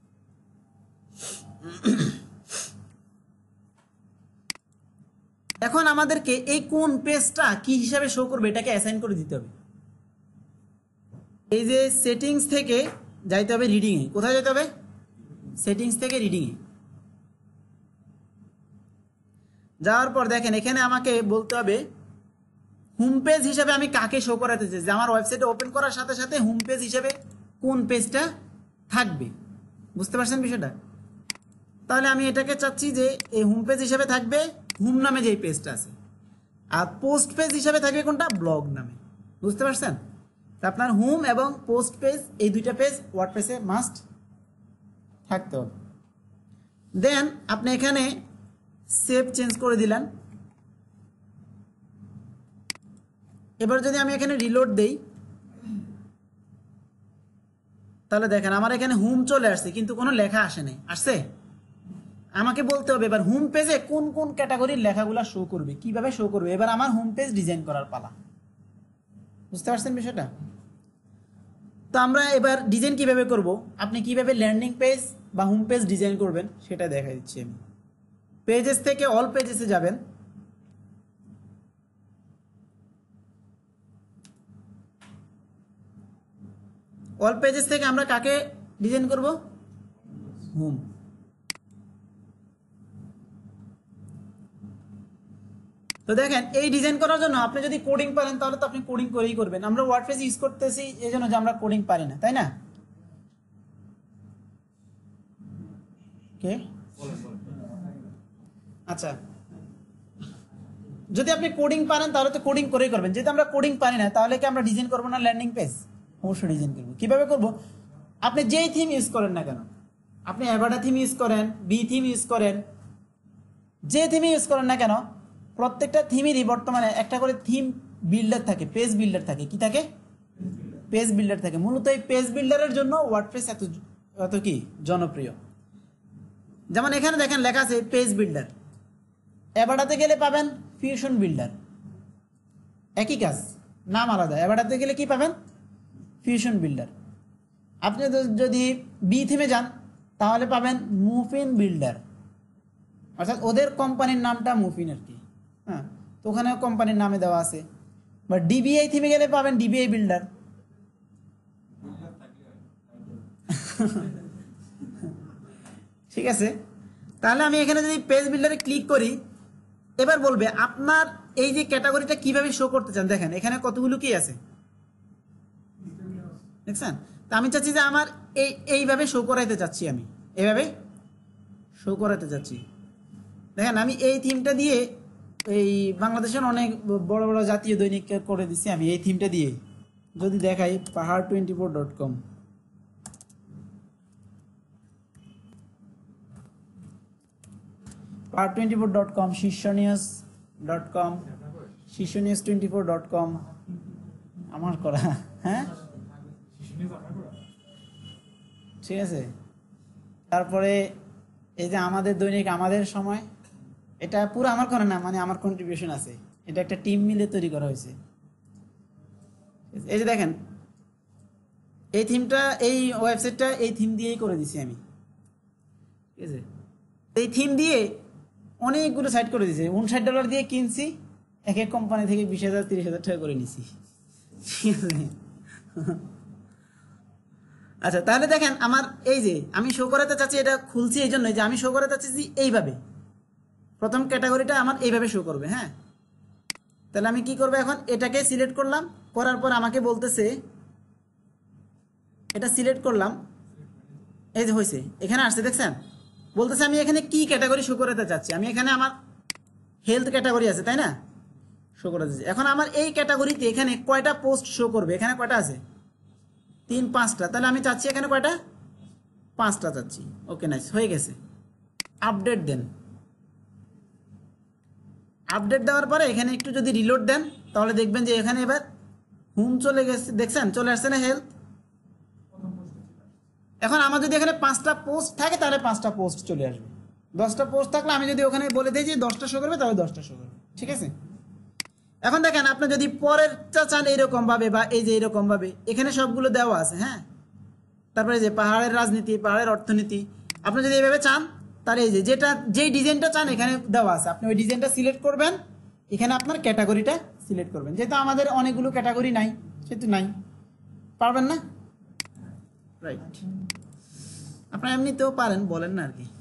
এখন আমাদেরকে এই কোন পেজটা কি হিসাবে শো করবে এটাকে অ্যাসাইন করে দিতে হবে। এই যে সেটিংস থেকে যাইতে হবে রিডিংয়ে। কোথায় যেতে হবে? সেটিংস থেকে রিডিংয়ে যাওয়ার পর দেখেন এখানে আমাকে বলতে হবে হোম পেজ হিসাবে আমি কাকে শো করাতে চাই, যে আমার ওয়েবসাইটে ওপেন করার সাথে সাথে হোম পেজ হিসাবে কোন পেজটা থাকবে। বুঝতে পারছেন বিষয়টা? তাহলে আমি এটাকে চাচ্ছি যে এই হোম পেজ হিসাবে থাকবে হোম নামে যেই পেজটা আছে, আর পোস্ট পেজ হিসাবে থাকবে কোনটা, ব্লগ নামে। বুঝতে পারছেন? আপনার হোম এবং পোস্ট পেজ এই দুইটা পেজ ওয়ার্ডপ্রেসে মাস্ট থাকতে হবে। দেন আপনি এখানে সেভ চেঞ্জ করে দিলেন। এবার যদি আমি এখানে রিলোড দেই তাহলে দেখেন আমার এখানে হোম চলে আসছে কিন্তু কোনো লেখা আসে নাই। আসছে? আমাকে বলতে হবে এবার হোম পেজে কোন কোন ক্যাটাগরির লেখাগুলো শো করবে, কিভাবে শো করবে। এবার আমার হোম পেজ ডিজাইন করার পালা। বুঝতে পারছেন বিষয়টা? তো আমরা এবার ডিজাইন কিভাবে করব, আপনি কিভাবে ল্যান্ডিং পেজ বা হোম পেজ ডিজাইন করবেন সেটা দেখা দিচ্ছি আমি। পেজেস থেকে অল পেজেসে যাবেন, অল পেজেস থেকে আমরা কাকে ডিজাইন করব, হোম। তো দেখেন এই ডিজাইন করার জন্য আপনি যদি কোডিং পারেন তাহলে তো আপনি কোডিং করেই করবেন। আমরা ওয়ার্ডপ্রেস ইউজ করতেছি এই জন্য যে আমরা কোডিং পারি না, তাই না? কে? আচ্ছা, যদি আপনি কোডিং পারেন তাহলে তো কোডিং করেই করবেন। যেহেতু আমরা কোডিং পারি না তাহলে কি আমরা ডিজাইন করবো না ল্যান্ডিং পেজ? অবশ্যই ডিজাইন করবো। কিভাবে করব? আপনি যেই থিম ইউজ করেন না কেন, আপনি অ্যাভাডা থিম ইউজ করেন, বি থিম ইউজ করেন, যে থিম ইউজ করেন না কেন, প্রত্যেকটা থিমেরই বর্তমানে একটা করে থিম বিল্ডার থাকে, পেজ বিল্ডার থাকে। কি থাকে? পেজ বিল্ডার থাকে। মূলত এই পেজ বিল্ডারের জন্য ওয়ার্ডপ্রেস এত কি জনপ্রিয়। যেমন এখানে দেখেন লেখা আছে পেজ বিল্ডার, অ্যাভাডাতে গেলে পাবেন ফিউশন বিল্ডার, একই কাজ, নাম আলাদা। অ্যাভাডাতে গেলে কি পাবেন? Fusion builder. আপনি যদি বি থিমে যান তাহলে পাবেন মুফিন বিল্ডার, অর্থাৎ ওদের কোম্পানির নামটা মুফিন আর কি। হ্যাঁ, তো ওখানেও কোম্পানির নামে দেওয়া আছে। বা ডিবিআই থিমে গেলে পাবেন ডিবিআই বিল্ডার। ঠিক আছে, তাহলে আমি এখানে যদি পেজ বিল্ডারে ক্লিক করি এবার বলবে আপনার এই যে ক্যাটাগরিটা কিভাবে শো করতে চান। দেখেন এখানে কতগুলো কি আছে দেখছেন? তা আমি চাচ্ছি যে আমার এইভাবে শো করাইতে চাচ্ছি, আমি এইভাবে শো করাতে চাচ্ছি। দেখেন আমি এই থিমটা দিয়ে এই বাংলাদেশের অনেক বড় বড় জাতীয় দৈনিক করে দিচ্ছি আমি এই থিমটা দিয়ে। যদি দেখাই পাহাড়24.com, পাহাড়24.com, শীর্ষনিউজ.com, শীর্ষনিউজ24.com আমার করা। হ্যাঁ, ঠিক আছে। তারপরে এই যে আমাদের দৈনিক, আমাদের সময়, এটা পুরো আমার করা না, মানে আমার কন্ট্রিবিউশন আছে। এটা একটা টিম মিলে তৈরি করা হয়েছে। এই যে দেখেন এই থিমটা, এই ওয়েবসাইটটা এই থিম দিয়েই করে দিছি আমি। ঠিক আছে, এই থিম দিয়ে অনেকগুলো সাইট করে দিয়েছে। $59 দিয়ে কিনছি, এক এক কোম্পানি থেকে 20,000 30,000 টাকা করে নিছি। ঠিক আছে। আচ্ছা, তাহলে দেখেন আমার এই যে আমি শো করাতে চাচ্ছি, এটা খুলছি এই জন্য যে আমি শো করাতে চাচ্ছি এইভাবে। প্রথম ক্যাটাগরিটা আমার এইভাবে শো করবে। হ্যাঁ, তাহলে আমি কি করবো, এখন এটাকে সিলেক্ট করলাম, করার পর আমাকে বলতেছে, এটা সিলেক্ট করলাম, এই যে হয়েছে, এখানে আসছে দেখছেন বলতেছে আমি এখানে কি ক্যাটাগরি শো করাতে চাচ্ছি, আমি এখানে আমার হেলথ ক্যাটাগরি আছে তাই না, শো করাতে চাচ্ছি। এখন আমার এই ক্যাটাগরিতে এখানে কয়টা পোস্ট শো করবে, এখানে কয়টা আছে 3-5টা, তাহলে আমি চাচ্ছি এখানে কয়টা 5টা চাচ্ছি। ওকে নাইস, হয়ে গেছে। আপডেট দেন, আপডেট দেওয়ার পরে এখানে একটু যদি রিলোড দেন তাহলে দেখবেন যে এখানে এবার হোম চলে গেছে, দেখছেন চলে আসছে না হেলথ। এখন আমার যদি এখানে 5টা পোস্ট থাকে তাহলে 5টা পোস্ট চলে আসবে, 10টা পোস্ট থাকলে আমি যদি ওখানে বলে দিই যে 10টা শো করবে তাহলে 10টা শো করবে, ঠিক আছে। এখন দেখেন আপনি যদি পরেরটা চান এইরকম ভাবে বা এই যে এইরকম ভাবে, এখানে সবগুলো দেওয়া আছে, হ্যাঁ। তারপরে যে পাহাড়ের রাজনীতি, পাহাড়ের অর্থনীতি, আপনি যদি এইভাবে চান তাহলে এই যে যেই ডিজাইনটা চান এখানে দেওয়া আছে, আপনি ওই ডিজাইনটা সিলেক্ট করবেন, এখানে আপনার ক্যাটাগরিটা সিলেক্ট করবেন। যেহেতু আমাদের অনেকগুলো ক্যাটাগরি নাই সেহেতু নাই, পারবেন না, রাইট। আপনারা এমনিতেও পারেন, বলেন না আর কি।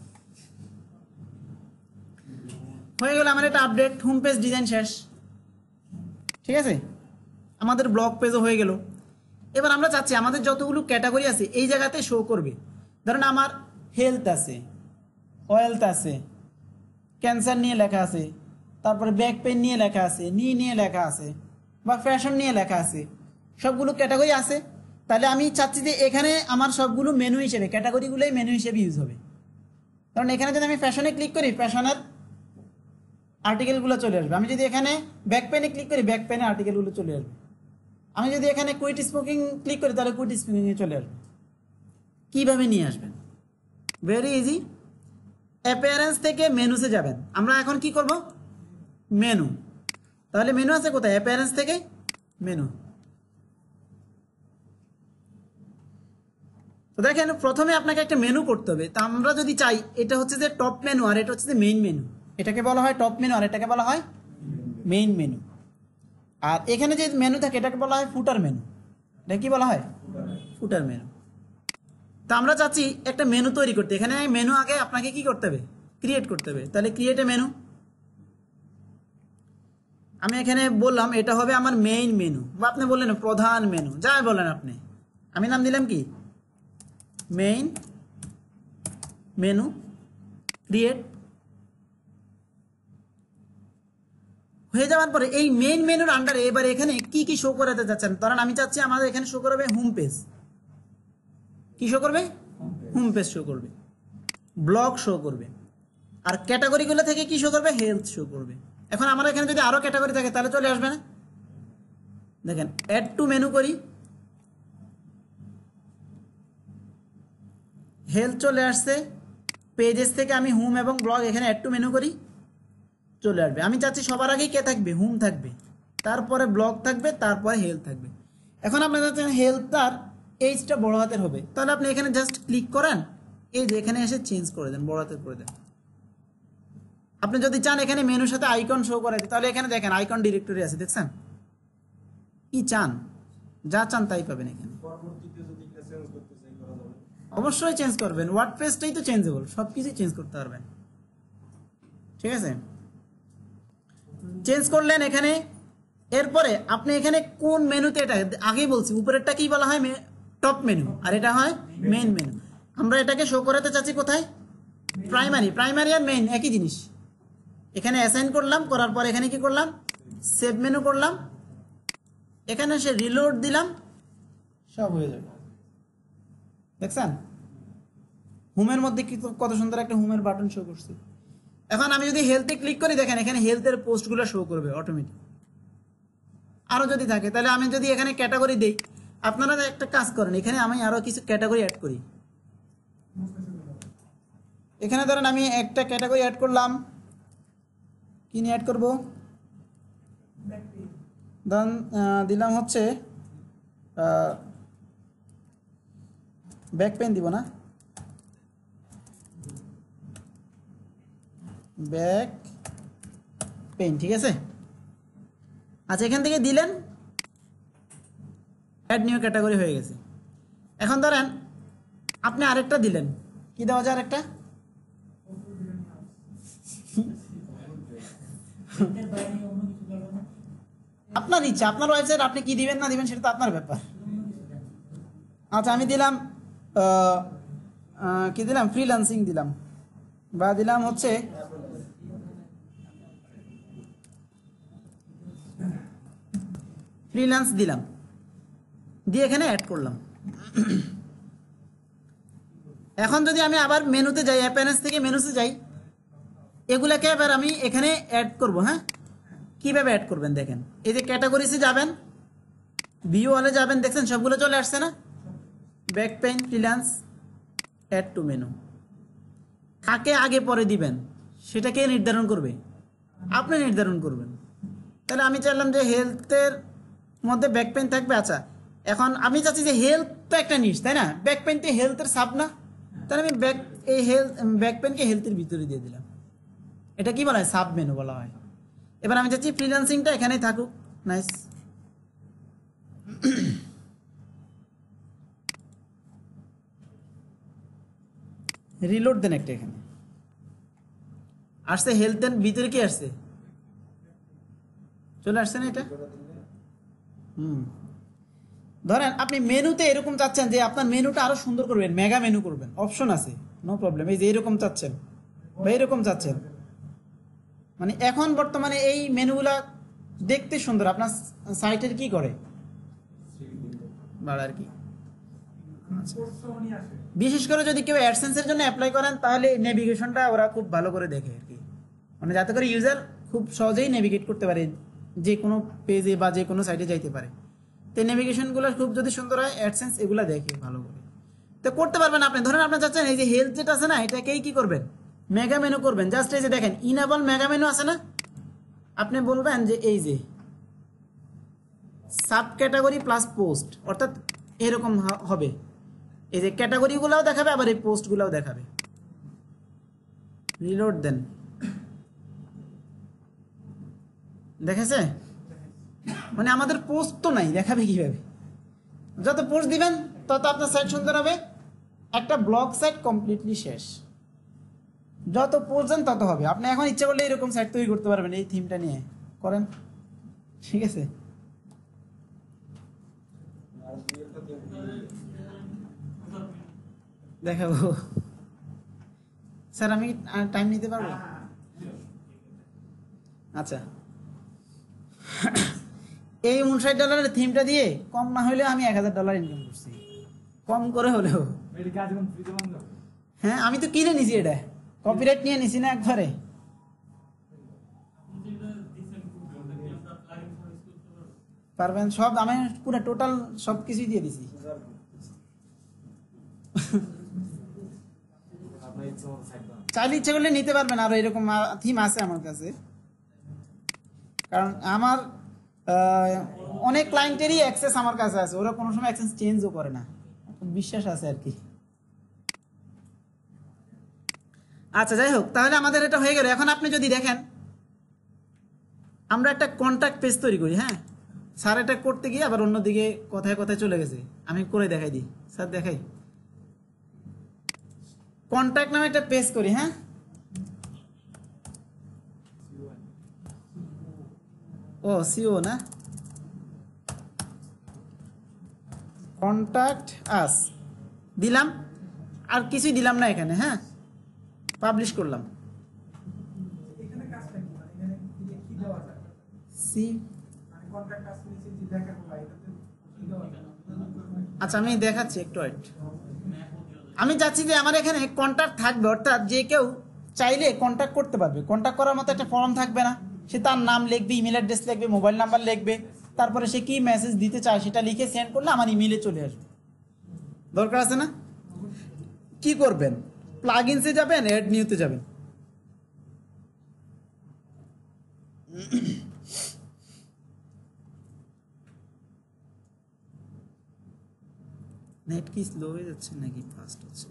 হয়ে গেল আমার এটা আপডেট, হোম পেজ ডিজাইন শেষ, ঠিক আছে। আমাদের ব্লগ পেজও হয়ে গেল। এবার আমরা চাচ্ছি আমাদের যতগুলো ক্যাটাগরি আছে এই জায়গাতে শো করবে। ধরেন আমার হেলথ আছে, ওয়েলথ আছে, ক্যান্সার নিয়ে লেখা আছে, তারপরে ব্যাক পেইন নিয়ে লেখা আছে, নি নিয়ে লেখা আছে, বা ফ্যাশন নিয়ে লেখা আছে, সবগুলো ক্যাটাগরি আছে। তাহলে আমি চাচ্ছি যে এখানে আমার সবগুলো মেনু হিসেবে, ক্যাটাগরিগুলোই মেনু হিসেবে ইউজ হবে। কারণ এখানে যদি আমি ফ্যাশনে ক্লিক করি ফ্যাশনের আর্টিকেলগুলো চলে আসবে, আমি যদি এখানে ব্যাক পেনে ক্লিক করি ব্যাক পেনের আর্টিকেলগুলো চলে আসবে, আমি যদি এখানে কুইট স্মোকিং ক্লিক করি তাহলে কুইট স্মোকিংয়ে চলে আসবে। কীভাবে নিয়ে আসবেন? Very easy. অ্যাপিয়ারেন্স থেকে মেনুতে যাবেন। আমরা এখন কি করব? মেনু। তাহলে মেনু আছে কোথায়? অ্যাপিয়ারেন্স থেকে মেনু। তো দেখেন প্রথমে আপনাকে একটা মেনু করতে হবে। তা আমরা যদি চাই, এটা হচ্ছে যে টপ মেনু আর এটা হচ্ছে যে মেইন মেনু, এটাকে বলা হয় টপ মেনু আর এটাকে বলা হয় মেইন মেনু। আর এখানে যে মেনু থাকে এটাকে বলা হয় ফুটার মেনু। এটা কি বলা হয়? Footer menu. তা আমরা চাচ্ছি একটা মেনু তৈরি করতে। এখানে মেনু আগে আপনাকে কি করতে হবে? ক্রিয়েট করতে হবে। তাহলে ক্রিয়েট এ মেনু, আমি এখানে বললাম এটা হবে আমার মেইন মেনু, বা আপনি বললেন প্রধান মেনু, যাই বলেন আপনি। আমি নাম দিলাম কি? Main menu. ক্রিয়েট হয়ে যাওয়ার পরে এই মেইন মেনুর আন্ডারে এবার এখানে কি কি শো করাতে চাচ্ছেন? কারণ আমি চাচ্ছি আমাদের এখানে শো করবে হোম পেজ। কি শো করবে? হোম পেজ শো করবে, ব্লগ শো করবে, আর ক্যাটাগরিগুলো থেকে কি শো করবে? হেলথ শো করবে। এখন আমার এখানে যদি আরো ক্যাটাগরি থাকে তাহলে চলে আসবে না? দেখেন অ্যাড টু মেনু করি, হেলথ চলে আসছে। পেজেস থেকে আমি হোম এবং ব্লগ এখানে অ্যাড টু মেনু করি, চলে আসবে। আমি চাচ্ছি সবার আগেই কে থাকবে? হোম থাকবে, তারপরে ব্লগ থাকবে, তারপরে হেলথ থাকবে। এখন আপনি চাচ্ছেন হেলথটার এইচটা বড় হাতের হবে, তাহলে আপনি এখানে জাস্ট ক্লিক করেন, এই যে এখানে এসে চেঞ্জ করে দেন, বড় হাতের করে দেন। আপনি যদি চান এখানে মেনুর সাথে আইকন শো করাতে, তাহলে এখানে দেখেন আইকন ডিরেক্টরি আছে, দেখছেন? কি চান, যা চান তাই পাবেন এখানে। অবশ্যই চেঞ্জ করবেন, ওয়ার্ডপ্রেসটাই তো চেঞ্জেবল, সব কিছু চেঞ্জ করতে পারবেন, ঠিক আছে। চেঞ্জ করলেন এখানে। এরপরে আপনি এখানে কোন মেনুতে, এটা আগেই বলছি উপরেরটা কি বলা হয়? টপ মেনু, আর এটা হয় মেইন মেনু। আমরা এটাকে শো করাতে চাচ্ছি কোথায়? প্রাইমারি। প্রাইমারি আর মেইন একই জিনিস। এখানে অ্যাসাইন করলাম, করার পর এখানে কি করলাম? সেভ মেনু করলাম, এখানে সে রিলোড দিলাম, সব হয়ে যাবে। দেখছেন হোমের মধ্যে কি কত সুন্দর একটা হোমের বাটন শো করছে। এখন আমি যদি হেলথে ক্লিক করি, দেখেন এখানে হেলথের পোস্টগুলো শো করবে অটোমেটিক। আরও যদি থাকে তাহলে আমি যদি এখানে ক্যাটাগরি দেই, আপনারা একটা কাজ করেন, এখানে আমি আরও কিছু ক্যাটাগরি অ্যাড করি। এখানে ধরেন আমি একটা ক্যাটাগরি অ্যাড করলাম, কি নিয়ে অ্যাড করবো? ধরেন দিলাম হচ্ছে ব্যাক পেন দিব না, ব্যাক পেন, ঠিক আছে। আচ্ছা এখান থেকে দিলেন, অ্যাড নিউ ক্যাটাগরি হয়ে গেছে। এখন ধরেন আপনি আরেকটা দিলেন, কি দেওয়া যায় আরেকটা? আপনার ইচ্ছা, আপনার ওয়েবসাইট, আপনি কি দিবেন না দিবেন সেটা তো আপনার ব্যাপার। আচ্ছা আমি দিলাম কি দিলাম? ফ্রিল্যান্সিং দিলাম, বা দিলাম হচ্ছে ফ্রিল্যান্স দিলাম, দিয়ে এখানে অ্যাড করলাম। এখন যদি আমি আবার মেনুতে যাই, অ্যাপেন্স থেকে মেনুতে যাই, এগুলাকে এবার আমি এখানে অ্যাড করব। হ্যাঁ, কীভাবে অ্যাড করবেন দেখেন, এই যে ক্যাটাগরিসে যাবেন, ভিউ ওয়ালে যাবেন, দেখছেন সবগুলো চলে আসছে না? Back pain, freelance, add to menu. কাকে আগে পরে দিবেন সেটা কে নির্ধারণ করবে? আপনি নির্ধারণ করবেন। তাহলে আমি চাইলাম যে হেলথের মধ্যে ব্যাক পেইন থাকবে। আচ্ছা, এখন আমি চাচ্ছি যে হেলথ তো একটা নিশ, তাই না? ব্যাক পেইন তো হেলথের সাব না, তাহলে আমি ব্যাক পেইনকে হেলথের ভিতরে দিয়ে দিলাম। এটা কি বলা হয়? সাব মেনু বলা হয়। এবার আমি চাচ্ছি ফ্রিল্যান্সিংটা এখানেই থাকুক। নাইস। রিলোড দেন একটা, এখানে আসছে হেলথের ভিতরে কি আসছে? চলে আসছে না এটা? ধরেন আপনি মেনুতে এরকম চাচ্ছেন যে আপনার মেনুটা আরো সুন্দর করবেন, মেগা মেনু করবেন, অপশন আছে, নো প্রবলেম। এই যে এরকম চাচ্ছেন বা এরকম চাচ্ছেন, মানে এখন বর্তমানে এই মেনুগুলা দেখতে সুন্দর, আপনার সাইটের কি করে বাড়ার কি। বিশেষ করে যদি কেউ অ্যাডসেন্সের জন্য অ্যাপ্লাই করেন, তাহলে নেভিগেশনটা ওরা খুব ভালো করে দেখে আর কি, মানে যাতে করে ইউজার খুব সহজেই নেভিগেট করতে পারে, যে কোনো পেজে বা যে কোনো সাইটে যাইতে পারে। তো নেভিগেশনগুলো খুব যদি সুন্দর হয়, অ্যাডসেন্স এগুলো দেখে ভালো করে, তো করতে পারবেন আপনি। ধরেন আপনি চাচ্ছেন এই যে হেলথ যেটা আছে না, এটাকেই কি করবেন? মেগা মেনু করবেন। জাস্ট এই যে দেখেন ইনেবল মেগা মেনু আছে না, আপনি বলবেন যে এই যে সাব ক্যাটাগরি প্লাস পোস্ট, অর্থাৎ এরকম হবে। এই যে ক্যাটাগরিগুলোও দেখাবে, আবার এই পোস্টগুলোও দেখাবে। রিলোড দেন, দেখেছে? মানে আমাদের পোস্ট তো নাই, দেখাবে কিভাবে? যত পোস্ট দিবেন তত আপনার সাইট সুন্দর হবে। একটা ব্লগ সাইট কমপ্লিটলি শেষ। যত পোস্ট দেন তত হবে। আপনি এখন ইচ্ছা করলে এরকম সাইট তৈরি করতে পারবেন, এই থিমটা নিয়ে করেন, ঠিক আছে? দেখাবো স্যার, আমি টাইম নিতে পারবো? আচ্ছা, এই $59 থিমটা দিয়ে কম না হলেও আমি $1000 ইনকাম করছি, কম করে হলেও। হ্যাঁ, আমি তো কিনে নিছি, এটা কপিরাইট নিয়ে নিছি না একবারে। পারবেন সব, আমি পুরো টোটাল সব কিছুই দিয়ে দিছি। চাইলে ইচ্ছে করলে নিতে পারবেন, আরো এরকম থিম আছে আমার কাছে, কারণ আমার অনেক ক্লায়েন্টেরই অ্যাক্সেস আমার কাছে আছে, ওরা কোনো সময় অ্যাক্সেস চেঞ্জও করে না, বিশ্বাস আছে আর কি। আচ্ছা, যাই হোক, তাহলে আমাদের এটা হয়ে গেল। এখন আপনি যদি দেখেন, আমরা একটা কন্ট্যাক্ট পেজ তৈরি করি। হ্যাঁ স্যার, এটা করতে গিয়ে আবার অন্যদিকে কথায় কথায় চলে গেছে, আমি করে দেখাই দিই। স্যার দেখাই, কন্ট্যাক্ট নামে একটা পেজ করি। হ্যাঁ, ও সিও না, কন্ট্যাক্ট আস দিলাম, আর কিছুই দিলাম না এখানে। হ্যাঁ, পাবলিশ করলাম। আচ্ছা, আমি দেখাচ্ছি একটু ওয়েট। আমি চাচ্ছি যে আমার এখানে কন্ট্যাক্ট থাকবে, অর্থাৎ যে কেউ চাইলে কন্ট্যাক্ট করতে পারবে। কন্ট্যাক্ট করার মতো একটা ফর্ম থাকবে না, সে তার নাম লিখবে, ইমেল অ্যাড্রেস লিখবে, মোবাইল নাম্বার লিখবে, তারপরে সে কি মেসেজ দিতে চায় সেটা লিখে সেন্ড করলে আমার ইমেলে চলে আসবে। দরকার আছে না? কি করবেন? প্লাগইনসে যাবেন, অ্যাড নিউতে যাবেন, নেট কি স্লো হয়ে যাচ্ছে নাকি ফাস্ট হচ্ছে?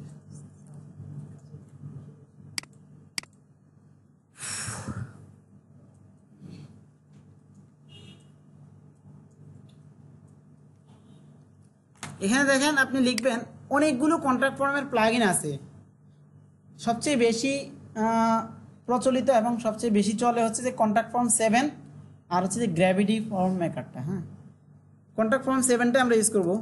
এখানে দেখেন, আপনি লিখবেন, অনেকগুলো কন্ট্যাক্ট ফর্মের প্লাগইন আছে। সবচেয়ে বেশি প্রচলিত এবং সবচেয়ে বেশি চলে হচ্ছে যে কন্ট্যাক্ট ফর্ম 7 আর হচ্ছে যে গ্র্যাভিটি ফর্ম মেকারটা। হ্যাঁ, কন্ট্যাক্ট ফর্ম 7টা আমরা ইউজ করব।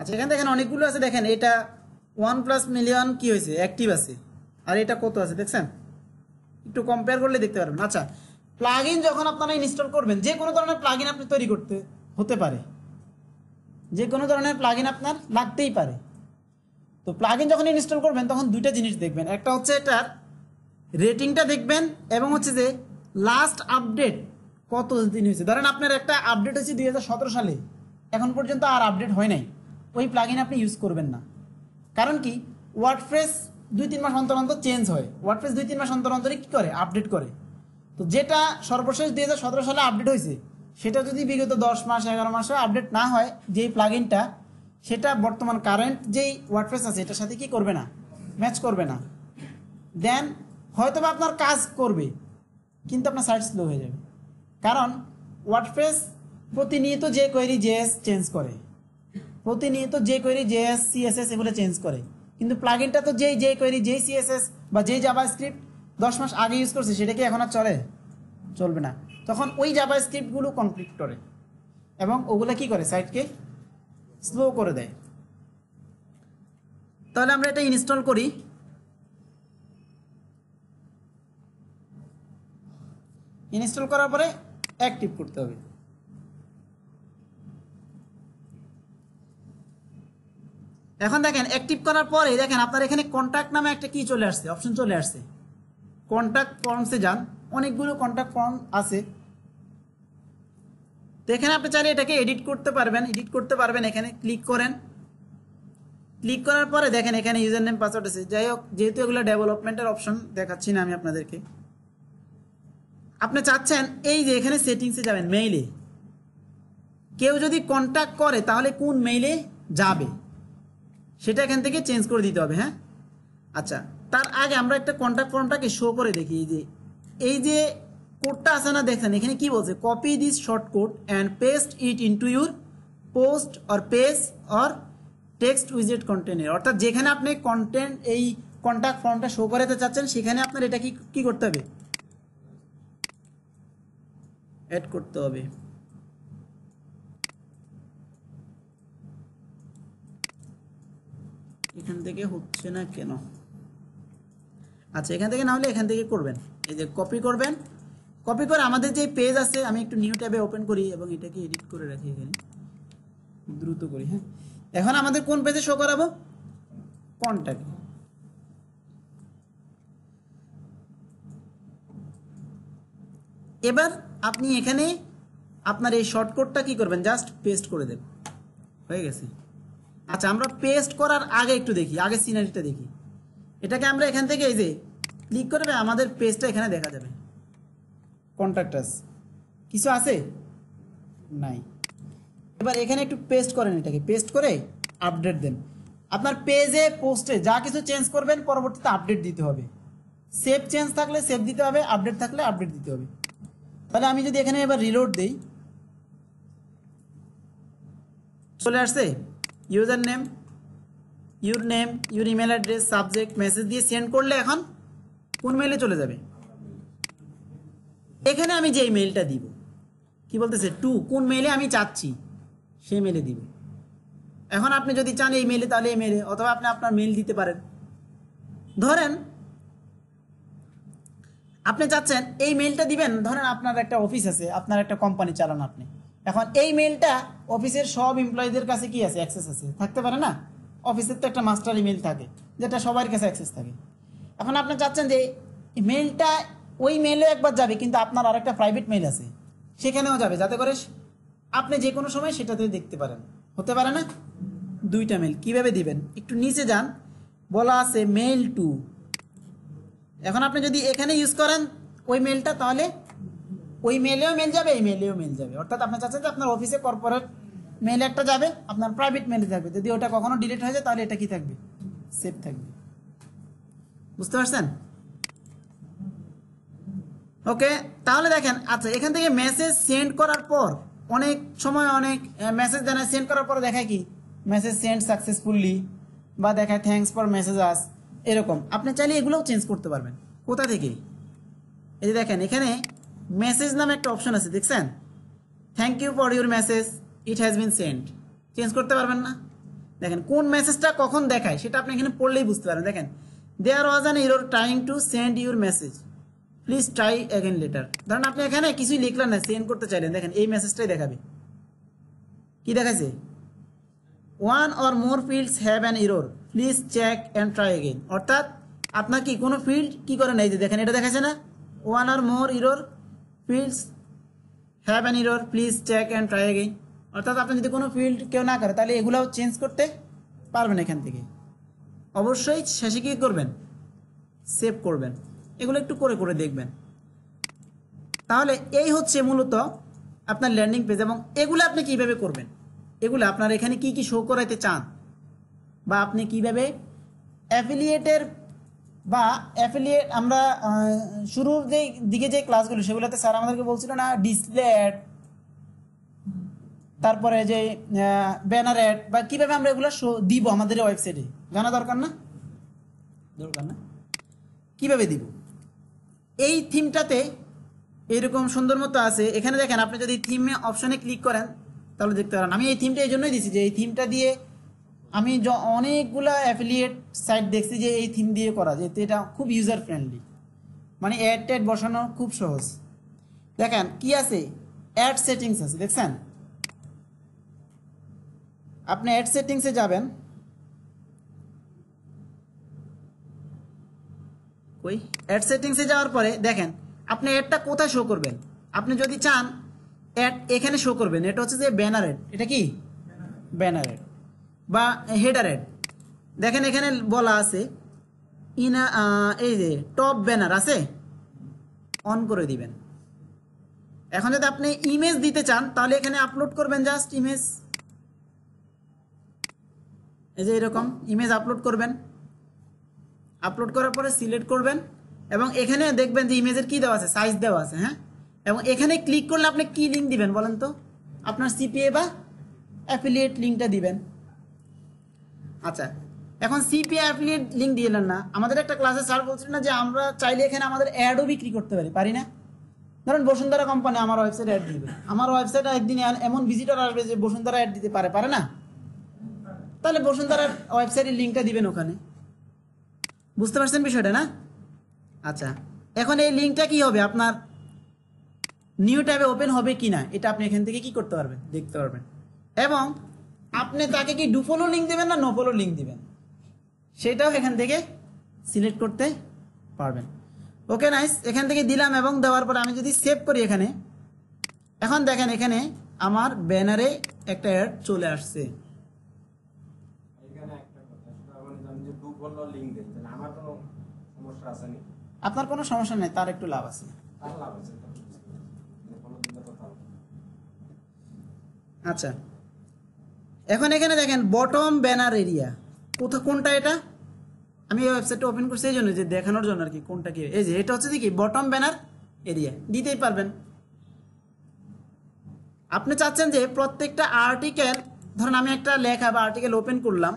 আচ্ছা এখানে দেখেন অনেকগুলো আছে, দেখেন এটা 1+মিলিয়ন কি হয়েছে অ্যাক্টিভ আছে, আর এটা কত আছে দেখছেন, একটু কম্পেয়ার করলে দেখতে পারবেন। আচ্ছা প্লাগইন যখন আপনারা ইনস্টল করবেন, যে কোনো ধরনের প্লাগইন আপনি তৈরি করতে হতে পারে, যে কোনো ধরনের প্লাগইন আপনার লাগতেই পারে। তো প্লাগইন যখন ইনস্টল করবেন তখন দুইটা জিনিস দেখবেন, একটা হচ্ছে এটার রেটিংটা দেখবেন এবং হচ্ছে যে লাস্ট আপডেট কত দিন হয়েছে। ধরেন আপনার একটা আপডেট হয়েছে 2017 সালে, এখন পর্যন্ত আর আপডেট হয় নাই, ওই প্লাগইন আপনি ইউজ করবেন না। কারণ কি, ওয়ার্ডপ্রেস 2-3 মাস অন্তর অন্তর চেঞ্জ হয়, ওয়ার্ডপ্রেস 2-3 মাস অন্তর অন্তরই কী করে, আপডেট করে। তো যেটা সর্বশেষ 2017 সালে আপডেট হয়েছে, সেটা যদি বিগত 10 মাস 11 মাসে আপডেট না হয়, যেই প্লাগইনটা সেটা বর্তমান কারেন্ট যেই ওয়ার্ডপ্রেস আছে এটার সাথে কি করবে না, ম্যাচ করবে না। দেন হয়তো বা আপনার কাজ করবে কিন্তু আপনার সাইট স্লো হয়ে যাবে, কারণ ওয়ার্ডপ্রেস প্রতিনিয়ত যে কোয়েরি জেএস চেঞ্জ করে, প্রতিনিয়ত যে কোয়েরি জেএস সিএসএস এগুলো চেঞ্জ করে, কিন্তু প্লাগইনটা তো যে কোয়েরি যেই সিএসএস বা যেই জাভাস্ক্রিপ্ট 10 মাস আগে ইউজ করছে সেটা কি এখন আর চলবে না। তখন ওই জাভাস্ক্রিপ্টগুলো কনফ্লিক্ট করে এবং ওগুলো কি করে, সাইটকে স্লো করে দেয়। তাহলে আমরা এটা ইনস্টল করি। ইনস্টল করার পরে অ্যাক্টিভ করতে হবে। এখন দেখেন অ্যাক্টিভ করার পরে দেখেন আপনার এখানে কন্ট্যাক্ট নামে একটা কি চলে আসছে, অপশন চলে আসছে। কন্ট্যাক্ট ফর্মসে যান, অনেকগুলো কন্ট্যাক্ট ফর্ম আছে। তো এখানে আপনি চাইলে এটাকে এডিট করতে পারবেন। এখানে ক্লিক করেন, ক্লিক করার পরে দেখেন এখানে ইউজার নেম পাসওয়ার্ড আছে। যাই হোক, যেহেতু এগুলো ডেভেলপমেন্টের অপশন দেখাচ্ছি না আমি আপনাদেরকে, আপনি চাচ্ছেন এই যে এখানে সেটিংসে যাবেন, মেইলে কেউ যদি কন্ট্যাক্ট করে তাহলে কোন মেইলে যাবে সেটা এখান থেকে চেঞ্জ করে দিতে হবে। হ্যাঁ, আচ্ছা তার আগে আমরা একটা কন্ট্যাক্ট ফর্মটাকে শো করে দেখি। এই যে কোডটা আছে না, দেখেন এখানে কি বলছে, copy this short code and paste it into your post or page or text উইজেট কন্টেন্টের, অর্থাৎ যেখানে আপনি কন্টেন্ট এই কন্ট্যাক্ট ফর্মটা শো করাতে চাচ্ছেন সেখানে আপনার এটা কি করতে হবে, অ্যাড করতে হবে। এখান থেকে হচ্ছে না কেন? আচ্ছা এখান থেকে না হলে এখান থেকে করবেন, এই যে কপি করবেন। কপি করে আমাদের যে পেজ আছে, আমি একটু নিউ ট্যাবে ওপেন করি এবং এটাকে এডিট করে রাখি, এখানে দ্রুত করি। হ্যাঁ, এখন আমাদের কোন পেজে শো করাবো, কন্ট্যাক্ট। এবার আপনি এখানে আপনার এই শর্টকাটটা কি করবেন, জাস্ট পেস্ট করে দেবেন, হয়ে গেছে। আচ্ছা আমরা পেস্ট করার আগে একটু দেখি, আগে সিনারিটা দেখি। এটাকে আমরা এখান থেকে এই যে ক্লিক করবে, আমাদের পেজটা এখানে দেখা যাবে। কন্ট্যাক্টাস কিছু আছে নাই। এবার এখানে একটু পেস্ট করেন, এটাকে পেস্ট করে আপডেট দেন। আপনার পেজে পোস্টে যা কিছু চেঞ্জ করবেন পরবর্তীতে আপডেট দিতে হবে। সেভ চেঞ্জ থাকলে সেভ দিতে হবে, আপডেট থাকলে আপডেট দিতে হবে। তাহলে আমি যদি এখানে এবার রিলোড দেই, চলে আসছে user name, your email address, subject, message দিয়ে সেন্ড করলে এখন কোন মেইলে চলে যাবে, এখানে আমি যে মেইলটা দিব, কি বলতেছে টু, কোন মেইলে আমি চাচ্ছি সেই মেইলে দিব। এখন আপনি যদি চান এই মেইলে তাহলে এই মেইলে, অথবা আপনি আপনার মেইল দিতে পারেন। ধরেন আপনি চাচ্ছেন এই মেইলটা দিবেন, ধরেন আপনার একটা অফিস আছে, আপনার একটা কোম্পানি চালান আপনি, এখন এই মেইলটা অফিসের সব এমপ্লয়ীদের কাছে কি আছে, অ্যাক্সেস আছে, থাকতে পারে না? অফিসের তো একটা মাস্টার ইমেল থাকে যেটা সবার কাছে অ্যাক্সেস থাকে। এখন আপনি চাচ্ছেন যে মেইলটা ওই মেইলে একবার যাবে, কিন্তু আপনার আরেকটা প্রাইভেট মেইল আছে সেখানেও যাবে, যাতে করে আপনি যে কোনো সময় সেটাতে দেখতে পারেন। হতে পারে না? দুইটা মেইল কিভাবে দিবেন, একটু নিচে যান, বলা আছে মেইল টু। এখন আপনি যদি এখানে ইউজ করেন ওই মেইলটা, তাহলে ওই মেইলেও মেইল যাবে, এই মেইলেও মেইল যাবে। অর্থাৎ আপনি চাচ্ছেন যে আপনার অফিসে কর্পোরেট মেইল একটা যাবে, আপনার প্রাইভেট মেইলে থাকবে। যদি ওটা কখনো ডিলিট হয়ে যায় তাহলে এটা কি থাকবে, সেভ থাকবে। বুঝতে পারছেন? ওকে, তাহলে দেখেন। আচ্ছা এখান থেকে মেসেজ সেন্ড করার পর অনেক সময় অনেক মেসেজ দেয়, সেন্ড করার পর দেখায় কি মেসেজ সেন্ড সাকসেসফুলি, বা দেখায় থ্যাঙ্কস ফর মেসেজাস, এরকম। আপনি চাইলে এগুলোও চেঞ্জ করতে পারবেন। কোথা থেকে? এই যে দেখেন এখানে মেসেজ নামে একটা অপশন আছে, দেখছেন? Thank you for your message, it has been send. চেঞ্জ করতে পারবেন না? দেখেন কোন মেসেজটা কখন দেখায় সেটা আপনি এখানে পড়লেই বুঝতে পারেন। দেখেন there was an error trying to send your message, please try again later. ধরেন আপনি এখানে কিছুই লিখলেন না, সেন্ড করতে চাইলেন, দেখেন এই মেসেজটাই দেখাবে। কি দেখাচ্ছে? One or more fields have an error, please check and try again. অর্থাৎ আপনার কি কোনো ফিল্ড কি করে নাই, যে দেখেন এটা দেখাচ্ছে না, one or more error fields have an error, please check and try again. অর্থাৎ আপনি যদি কোনো ফিল্ড কেউ না করে তাহলে এগুলাও চেঞ্জ করতে পারবেন এখান থেকে। অবশ্যই শেষে কি করবেন, সেভ করবেন। এগুলো একটু করে করে দেখবেন। তাহলে এই হচ্ছে মূলত আপনার ল্যান্ডিং পেজ। এবং এগুলো আপনি কিভাবে করবেন, এগুলো আপনার এখানে কি কি শো করাইতে চান, বা আপনি কিভাবে অ্যাফিলিয়েটের বা অ্যাফিলিয়েট, আমরা শুরুর যে দিকে যে ক্লাসগুলো সেগুলোতে স্যার আমাদেরকে বলছিল না ডিসপ্লে অ্যাড, তারপরে যে ব্যানার অ্যাড, বা কীভাবে আমরা এগুলো শো দিব আমাদের ওয়েবসাইটে, জানা দরকার না? দরকার না? কীভাবে দিব? এই থিমটাতে এইরকম সুন্দর মতো আছে। এখানে দেখেন আপনি যদি থিমে অপশানে ক্লিক করেন তাহলে দেখতে পারেন। আমি এই থিমটা এই জন্যই দিছি যে এই থিমটা দিয়ে আমি অনেকগুলো অ্যাফিলিয়েট সাইট দেখছি যে এই থিম দিয়ে করা যেতে, এটা খুব ইউজার ফ্রেন্ডলি, মানে অ্যাড ট্যাড বসানো খুব সহজ। দেখেন কি আছে, অ্যাড সেটিংস আছে, দেখছেন? আপনি অ্যাড সেটিংসে যাবেন, ওই অ্যাড সেটিংসে যাওয়ার পরে দেখেন আপনি অ্যাডটা কোথায় শো করবেন। আপনি যদি চান অ্যাড এখানে শো করবেন, এটা হচ্ছে যে ব্যানার অ্যাড, এটা কি ব্যানার অ্যাড বা হেডার অ্যাড। দেখেন এখানে বলা আছে এই যে টপ ব্যানার আছে, অন করে দিবেন। এখন যদি আপনি ইমেজ দিতে চান তাহলে এখানে আপলোড করবেন, জাস্ট ইমেজ, এই যে এরকম ইমেজ আপলোড করবেন। আপলোড করার পরে সিলেক্ট করবেন এবং এখানে দেখবেন যে ইমেজের কি দেওয়া আছে, সাইজ দেওয়া আছে, হ্যাঁ। এবং এখানে ক্লিক করলে আপনি কি লিঙ্ক দিবেন বলেন তো? আপনার সিপিএ বা অ্যাফিলিয়েট লিঙ্কটা দিবেন। আচ্ছা, এখন সিপিএ অ্যাফিলিয়েট লিঙ্ক দিলেন না। আমাদের একটা ক্লাসে স্যার বলছিলেন না যে আমরা চাইলে এখানে আমাদের অ্যাডও বিক্রি করতে পারি না? ধরেন বসুন্ধরা কোম্পানি আমার ওয়েবসাইটে অ্যাড দিবে, আমার ওয়েবসাইটে একদিন এমন ভিজিটর আসবে যে বসুন্ধরা অ্যাড দিতে পারে না? তাহলে বসুন্ধরার ওয়েবসাইটের লিঙ্কটা দিবেন ওখানে। বুঝতে পারছেন বিষয়টা না? আচ্ছা, এখন এই লিঙ্কটা কি হবে, আপনার নিউ ট্যাবে ওপেন হবে কি না এটা আপনি এখান থেকে কি করতে পারবেন, দেখতে পারবেন। এবং আপনি তাকে কি ডু ফলো লিঙ্ক দেবেন না নো ফলো লিঙ্ক দিবেন সেটাও এখান থেকে সিলেক্ট করতে পারবেন। ওকে নাইস, এখান থেকে দিলাম এবং দেওয়ার পর আমি যদি সেভ করি এখানে, এখন দেখেন এখানে আমার ব্যানারে একটা অ্যাড চলে আসছে। আপনার কোনো সমস্যা নেই, তার একটু লাভ আছে। আচ্ছা, এখন এখানে দেখেন বটম ব্যানার এরিয়া কোনটা, এটা আমি এই ওয়েবসাইটটা ওপেন করছি এই জন্য যে দেখানোর জন্য আর কি, কোনটা কি। এই যে এটা হচ্ছে কি বটম ব্যানার এরিয়া দিতেই পারবেন। আপনি চাচ্ছেন যে প্রত্যেকটা আর্টিকেল, ধরুন আমি একটা লেখা বা আর্টিকেল ওপেন করলাম,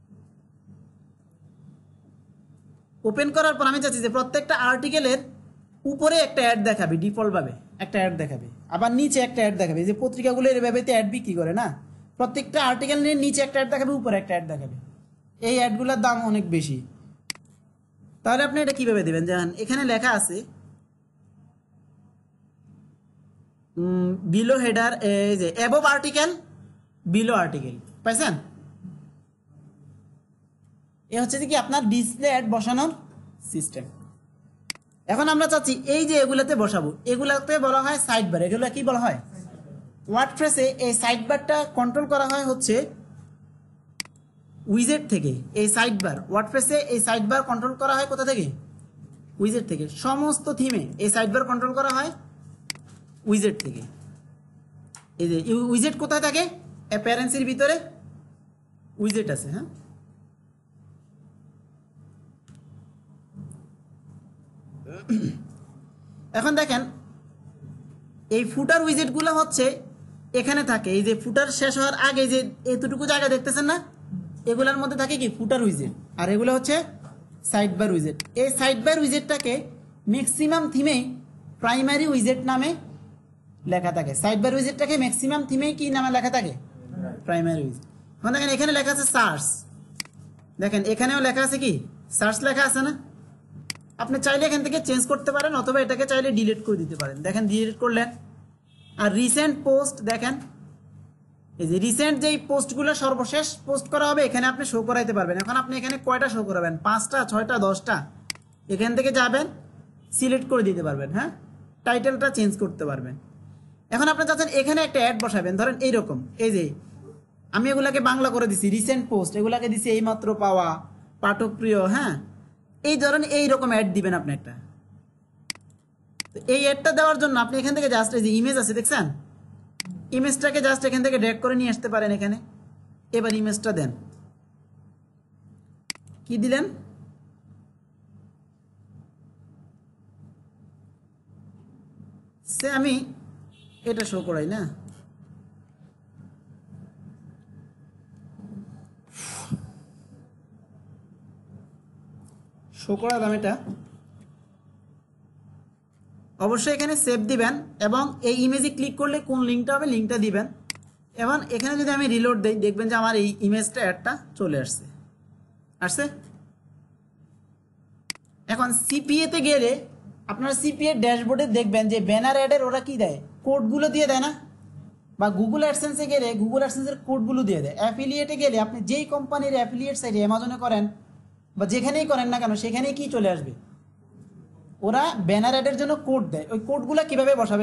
ওপেন করার পর আমি চাচ্ছি যে প্রত্যেকটা আর্টিকেলের উপরে একটা অ্যাড দেখাবে, ডিফল্টভাবে একটা অ্যাড দেখাবে, আবার নিচে একটা অ্যাড দেখাবে। যে পত্রিকাগুলো এভাবে অ্যাড বিক্রি করে না, প্রত্যেকটা আর্টিকেল নিয়ে নিচে একটা অ্যাড দেখাবে, উপরে একটা অ্যাড দেখাবে। এই অ্যাডগুলোর দাম অনেক বেশি। তাহলে আপনি এটা কিভাবে দেবেন? যেমন এখানে লেখা আছে বিলো হেডার, এই যে অ্যাবভ আর্টিকেল বিলো আর্টিকেল, পাইছেন? এ হচ্ছে কি আপনার ডিসপ্লে অ্যাড বসানোর সিস্টেম। এখন আমরা চাচ্ছি এই যে এগুলাতে বসাবো, এগুলাতে বলা হয় সাইড বার। এগুলো কি বলা হয়? ওয়ার্ডপ্রেসে এই সাইড বারটা কন্ট্রোল করা হয় হচ্ছে উইজেট থেকে। এই সাইড বার ওয়ার্ডপ্রেসে এই সাইড বার কন্ট্রোল করা হয় কোথা থেকে? উইজেট থেকে। সমস্ত থিমে এই সাইড বার কন্ট্রোল করা হয় উইজেট থেকে। এই যে উইজেট কোথায় থাকে? অ্যাপিয়ারেন্সের ভিতরে উইজেট আছে, হ্যাঁ। এখন দেখেন এই ফুটার উইজেটগুলো হচ্ছে এখানে থাকে। এই যে ফুটার শেষ হওয়ার আগে যে এতটুকু জায়গা দেখতেছেন না, এগুলোর মধ্যে থাকে কি ফুটার উইজেট, আর এগুলো হচ্ছে সাইড বার উইজেট। এই সাইড বার উইজেটটাকে ম্যাক্সিমাম থিমেই প্রাইমারি উইজেট নামে লেখা থাকে। সাইড বার উইজেটটাকে ম্যাক্সিমাম থিমেই কি নামে লেখা থাকে? প্রাইমারি উইজেট। এখন দেখেন এখানে লেখা আছে সার্চ, দেখেন এখানেও লেখা আছে কি সার্চ লেখা আছে না। আপনি চাইলে এখান থেকে চেঞ্জ করতে পারেন অথবা এটাকে চাইলে ডিলিট করে দিতে পারেন। দেখেন ডিলিট করলেন। আর রিসেন্ট পোস্ট দেখেন এই যে রিসেন্ট যেই পোস্টগুলো সর্বশেষ পোস্ট করা হবে এখানে আপনি শো করাইতে পারবেন। এখন আপনি এখানে কয়টা শো করাবেন, 5টা 6টা 10টা, এখান থেকে যাবেন সিলেক্ট করে দিতে পারবেন। হ্যাঁ, টাইটেলটা চেঞ্জ করতে পারবেন। এখন আপনি চাচ্ছেন এখানে একটা অ্যাড বসাবেন, ধরেন এইরকম, এই যে আমি এগুলাকে বাংলা করে দিছি রিসেন্ট পোস্ট, এগুলাকে দিছি এইমাত্র পাওয়া, পাঠক প্রিয়। হ্যাঁ, এই ধরেন এইরকম অ্যাড দিবেন আপনি একটা। তো এই অ্যাডটা দেওয়ার জন্য আপনি এখান থেকে জাস্ট এই যে ইমেজ আছে দেখছেন, ইমেজটাকে জাস্ট এখান থেকে ড্র্যাগ করে নিয়ে আসতে পারেন এখানে। এবার ইমেজটা দেন, কি দিলেন, সে আমি এটা শো করাই না, শো করালাম এটা। অবশ্যই এখানে সেভ দিবেন এবং এই ইমেজে ক্লিক করলে কোন লিঙ্কটা হবে লিঙ্কটা দিবেন। এবং এখানে যদি আমি রিলোড দেই দেখবেন যে আমার এই ইমেজটা অ্যাডটা চলে আসছে। এখন সিপিএতে গেলে আপনারা সিপিএ ড্যাশবোর্ডে দেখবেন যে ব্যানার অ্যাডের ওরা কি দেয়, কোডগুলো দিয়ে দেয় না, বা গুগল অ্যাডসেন্সে গেলে গুগল অ্যাডসেন্সের কোডগুলো দিয়ে দেয়। অ্যাফিলিয়েটে গেলে আপনি যেই কোম্পানির অ্যাফিলিয়েট সাইটে অ্যামাজনে করেন বা যেখানেই করেন না কেন সেখানেই কি চলে আসবে, ওরা ব্যানার অ্যাডের জন্য কোড দেয়। ওই কোডগুলো কিভাবে বসাবেন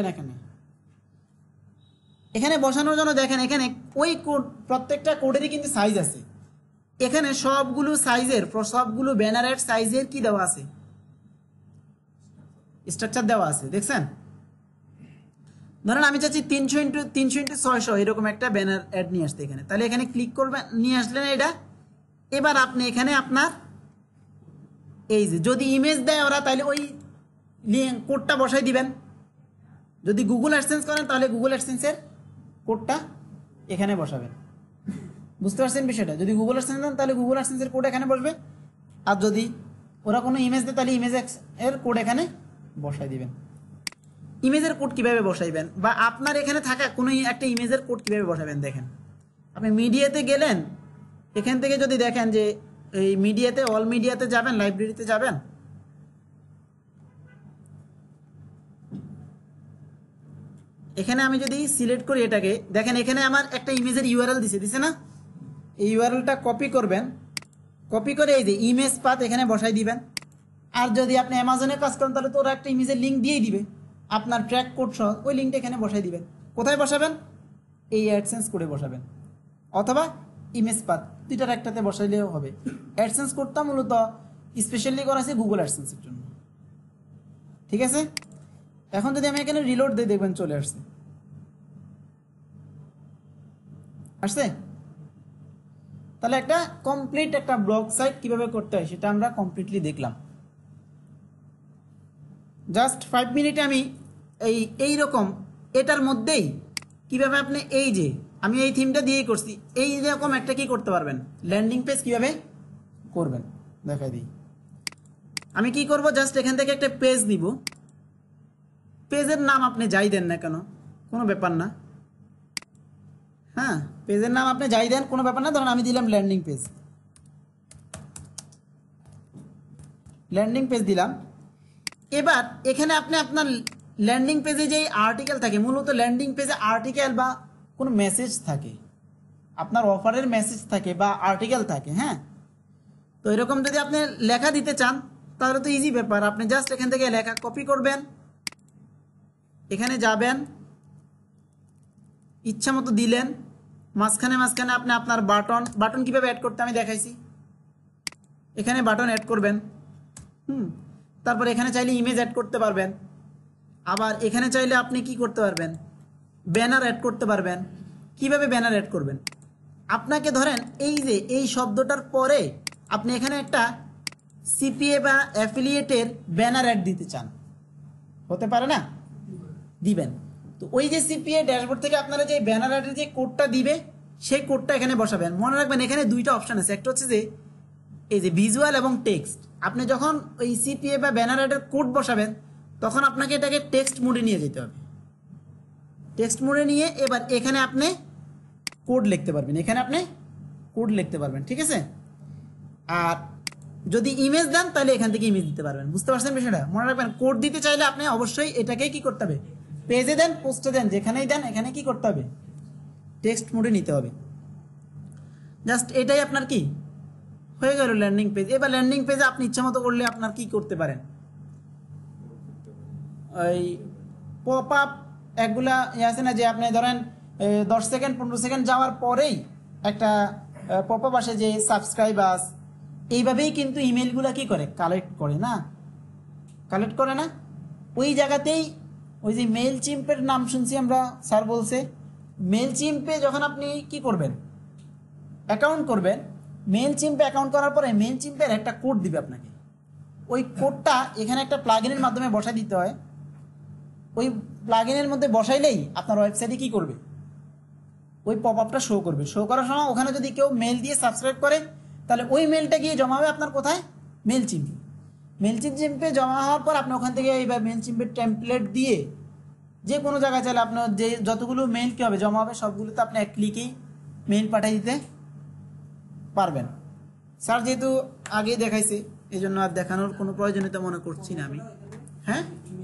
এখানে বসানোর জন্য দেখেন এখানে ওই কোড, প্রত্যেকটা কোডেরই কিন্তু সাইজ আছে। এখানে সবগুলো সাইজের, সবগুলো ব্যানার অ্যাড সাইজের কি দেওয়া আছে, স্ট্রাকচার দেওয়া আছে দেখছেন। ধরেন আমি চাচ্ছি 300x300x600 এরকম একটা ব্যানার অ্যাড নিয়ে আসতে এখানে, তাহলে এখানে ক্লিক করবেন, নিয়ে আসলেন এটা। এবার আপনি এখানে আপনার এই যে যদি ইমেজ দেয় ওরা তাহলে ওই কোডটা বসাই দিবেন। যদি গুগল অ্যাডসেন্স করেন তাহলে গুগল অ্যাডসেন্সের কোডটা এখানে বসাবেন। বুঝতে পারছেন বিষয়টা? যদি গুগল অ্যাডসেন্স দেন তাহলে গুগল অ্যাডসেন্সের কোড এখানে বসবে, আর যদি ওরা কোনো ইমেজ দেয় তাহলে ইমেজ এর কোড এখানে বসাই দিবেন। ইমেজের কোড কিভাবে বসাইবেন বা আপনার এখানে থাকা কোনো একটা ইমেজের কোড কিভাবে বসাবেন দেখেন। আপনি মিডিয়াতে গেলেন, এখান থেকে যদি দেখেন যে এই মিডিয়াতে অল মিডিয়াতে যাবেন, লাইব্রেরিতে যাবেন, এখানে আমি যদি সিলেক্ট করি এটাকে দেখেন এখানে আমার একটা ইমেজের ইউআরএল দিছে না, এই ইউআরএলটা কপি করবেন, কপি করে এই যে ইমেজ পাথ এখানে বসাই দিবেন। আর যদি আপনি অ্যামাজনে কাজ করেন তাহলে তো ওরা একটা ইমেজের লিঙ্ক দিয়েই দিবে, আপনার ট্র্যাক কোড সহ ওই লিঙ্কটা এখানে বসাই দিবেন। কোথায় বসাবেন? এই অ্যাডসেন্স কোডে বসাবেন অথবা ইমেজ পাথ, দুইটার একটাতে বসাইলেও হবে। অ্যাডসেন্স কোডটা মূলত স্পেশালি করা আছে গুগল অ্যাডসেন্সের জন্য। ঠিক আছে, এখন যদি আমি এখানে রিলোড দিই দেখবেন চলে আসছে। তাহলে একটা কমপ্লিট একটা ব্লগ সাইট কিভাবে করতে হয় সেটা আমরা কমপ্লিটলি দেখলাম। জাস্ট 5 মিনিটে আমি এইরকম এটার মধ্যেই কিভাবে আপনি এই যে আমি এই থিমটা দিয়েই করছি, এইরকম একটা কি করতে পারবেন, ল্যান্ডিং পেজ কিভাবে করবেন দেখাই দিই। আমি কি করব, জাস্ট এখান থেকে একটা পেজ দিব, পেজের নাম আপনি যাই দেন না কেন কোনো ব্যাপার না। হ্যাঁ, পেজের নাম আপনি যাই দেন কোনো ব্যাপার না। ধরুন আমি দিলাম ল্যান্ডিং পেজ দিলাম। এবার এখানে আপনি আপনার ল্যান্ডিং পেজে যে আর্টিকেল থাকে, মূলত ল্যান্ডিং পেজে আর্টিকেল বা কোনো মেসেজ থাকে, আপনার অফারের মেসেজ থাকে বা আর্টিকেল থাকে। হ্যাঁ, তো এরকম যদি আপনি লেখা দিতে চান তাহলে তো ইজি ব্যাপার, আপনি জাস্ট এখান থেকে লেখা কপি করবেন, এখানে যাবেন, ইচ্ছা মতো দিলেন, মাঝখানে আপনি আপনার বাটন কিভাবে অ্যাড করতে আমি দেখাইছি, এখানে বাটন অ্যাড করবেন। তারপর এখানে চাইলে ইমেজ অ্যাড করতে পারবেন, আবার এখানে চাইলে আপনি কি করতে পারবেন, ব্যানার অ্যাড করতে পারবেন। কিভাবে ব্যানার অ্যাড করবেন, আপনাকে ধরেন এই যে এই শব্দটার পরে আপনি এখানে একটা সিপিএ বা অ্যাফিলিয়েটের ব্যানার অ্যাড দিতে চান, হতে পারে না, দিবেন। তো ওই যে সিপিএ ড্যাশবোর্ড থেকে আপনারা যে ব্যানার অ্যাডের যে কোডটা দিবে সেই কোডটা এখানে বসাবেন। মনে রাখবেন এখানে দুইটা অপশান আছে, একটা হচ্ছে যে এই যে ভিজুয়াল এবং টেক্সট। আপনি যখন ওই সিপিএ বা ব্যানার অ্যাডের কোড বসাবেন তখন আপনাকে এটাকে টেক্সট মোডে নিয়ে যেতে হবে। টেক্সট মোডে নিয়ে এবার এখানে আপনি কোড লিখতে পারবেন, এখানে আপনি কোড লিখতে পারবেন, ঠিক আছে। আর যদি ইমেজ দেন তাহলে এখান থেকে ইমেজ দিতে পারবেন। বুঝতে পারছেন বিষয়টা? মনে রাখবেন, কোড দিতে চাইলে আপনি অবশ্যই এটাকেই কি করতে হবে, পেজে দেন, পোস্টে দেন, যেখানেই দেন এখানে কি করতে হবে, টেক্সট মোডে নিতে হবে। জাস্ট এটাই আপনার কি হয়ে গেল ল্যান্ডিং পেজ। এবার ল্যান্ডিং পেজে আপনি ইচ্ছা মতো করলে আপনার কি করতে পারেন, ওই পপ আপ একগুলা আছে না, যে আপনি ধরেন 10 সেকেন্ড 15 সেকেন্ড যাওয়ার পরেই একটা পপ আপ আসে যে সাবস্ক্রাইবার্স, এইভাবেই কিন্তু ইমেলগুলো কি করে, কালেক্ট করে না, কালেক্ট করে না। ওই জায়গাতেই ওই যে মেল চিম্পের নাম শুনছি আমরা, স্যার বলছে মেল চিম্পে যখন আপনি কি করবেন, অ্যাকাউন্ট করবেন, মেল চিম্পে অ্যাকাউন্ট করার পরে মেল চিম্পের একটা কোড দিবে আপনাকে। ওই কোডটা এখানে একটা প্লাগইনের মাধ্যমে বসাই দিতে হয়। ওই প্লাগইনের মধ্যে বসাইলেই আপনার ওয়েবসাইটে কি করবে, ওই পপ আপটা শো করবে। শো করার সময় ওখানে যদি কেউ মেল দিয়ে সাবস্ক্রাইব করে তাহলে ওই মেলটা গিয়ে জমা হবে আপনার কোথায়, মেল চিম্পে। মেল চিম্পে জমা হওয়ার পর আপনি ওখান থেকে এইবার মেল চিম্পের টেমপ্লেট দিয়ে যে কোনো জায়গায় চাইলে আপনার যে যতগুলো মেল কী হবে জমা হবে সবগুলোতে আপনি এক ক্লিকেই মেল পাঠিয়ে দিতে পারবেন। স্যার যেহেতু আগে দেখাইছে এই জন্য আর দেখানোর কোনো প্রয়োজনীয়তা মনে করছি না আমি। হ্যাঁ,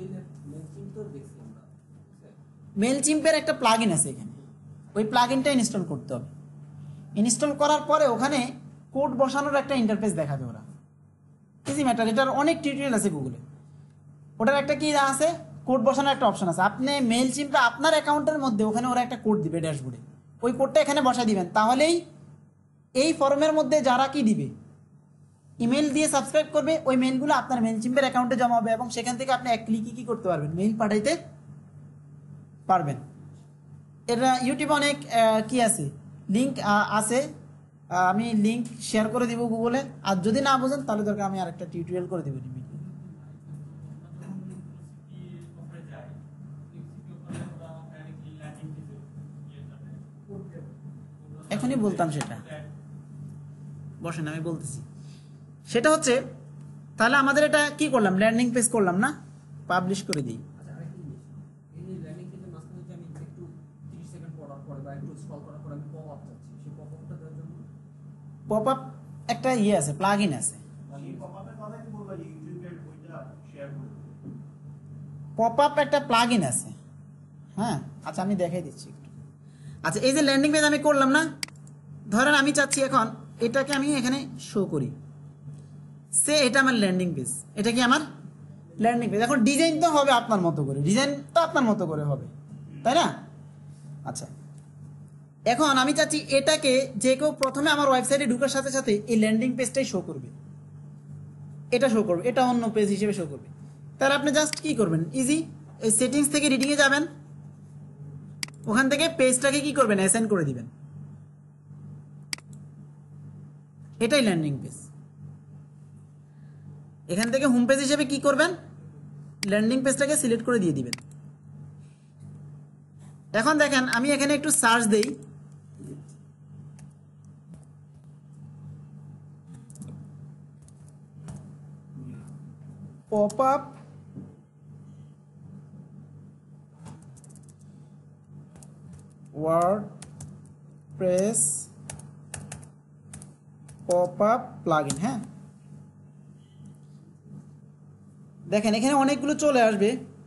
মেল চিম্পের একটা প্লাগইন আছে এখানে, ওই প্লাগইনটা ইনস্টল করতে হবে। ইনস্টল করার পরে ওখানে কোড বসানোর একটা ইন্টারফেস দেখাবে ওরা, ইজি ম্যাটার। এটার অনেক টিউটোরিয়াল আছে গুগলে। ওটার একটা কি আছে, কোড বসানোর একটা অপশন আছে। আপনি মেল চিম্পে আপনার অ্যাকাউন্টের মধ্যে ওখানে ওরা একটা কোড দিবে ড্যাশবোর্ডে, ওই কোডটা এখানে বসা দিবেন, তাহলেই এই ফর্মের মধ্যে যারা কি দিবে, ইমেল দিয়ে সাবস্ক্রাইব করবে, ওই মেলগুলো আপনার মেল চিম্পের অ্যাকাউন্টে জমা হবে এবং সেখান থেকে আপনি এক ক্লিকে কি করতে পারবেন, মেল পাঠাইতে পারবেন। এটা ইউটিউবে অনেক কি আছে, লিঙ্ক আছে, আমি লিঙ্ক শেয়ার করে দিব গুগলে। আর যদি না বোঝেন তাহলে দরকার আমি আরেকটা টিউটোরিয়াল করে দেবো। এখনই বলতাম সেটা, বসেন আমি বলতেছি। সেটা হচ্ছে তাহলে আমাদের এটা কি করলাম, ল্যান্ডিং পেজ করলাম না, পাবলিশ করে দিই। পপ আপ একটা ইয়ে আছে, প্লাগইন আছে। পপ আপ একটা প্লাগইন আছে, হ্যাঁ। আচ্ছা আমি দেখাই দিচ্ছি একটু। আচ্ছা এই যে ল্যান্ডিং পেজ আমি করলাম না, ধরেন আমি চাচ্ছি এখন এটাকে আমি এখানে শো করি, সে এটা আমার ল্যান্ডিং পেজ, এটা কি আমার ল্যান্ডিং পেজ। এখন ডিজাইন তো হবে আপনার মতো করে, ডিজাইন তো আপনার মতো করে হবে, তাই না? আচ্ছা এখন আমি চাচ্ছি এটাকে যে কেউ প্রথমে আমার ওয়েবসাইটে ঢুকার সাথে সাথে এই ল্যান্ডিং পেজটাই শো করবে, এটা শো করবে, এটা অন্য পেজ হিসেবে শো করবে। তাহলে আপনি জাস্ট কি করবেন, ইজি, এই সেটিংস থেকে রিডিংয়ে যাবেন, ওখান থেকে পেজটাকে কি করবেন, অ্যাসাইন করে দিবেন, এটাই ল্যান্ডিং পেজ। এখান থেকে হোম পেজ হিসেবে কি করবেন, ল্যান্ডিং পেজটাকে সিলেক্ট করে দিয়ে দিবেন। এখন দেখেন আমি এখানে একটু সার্চ দেই, pop up WordPress pop up plugin. হ্যাঁ দেখেন এখানে অনেকগুলো চলে আসবে।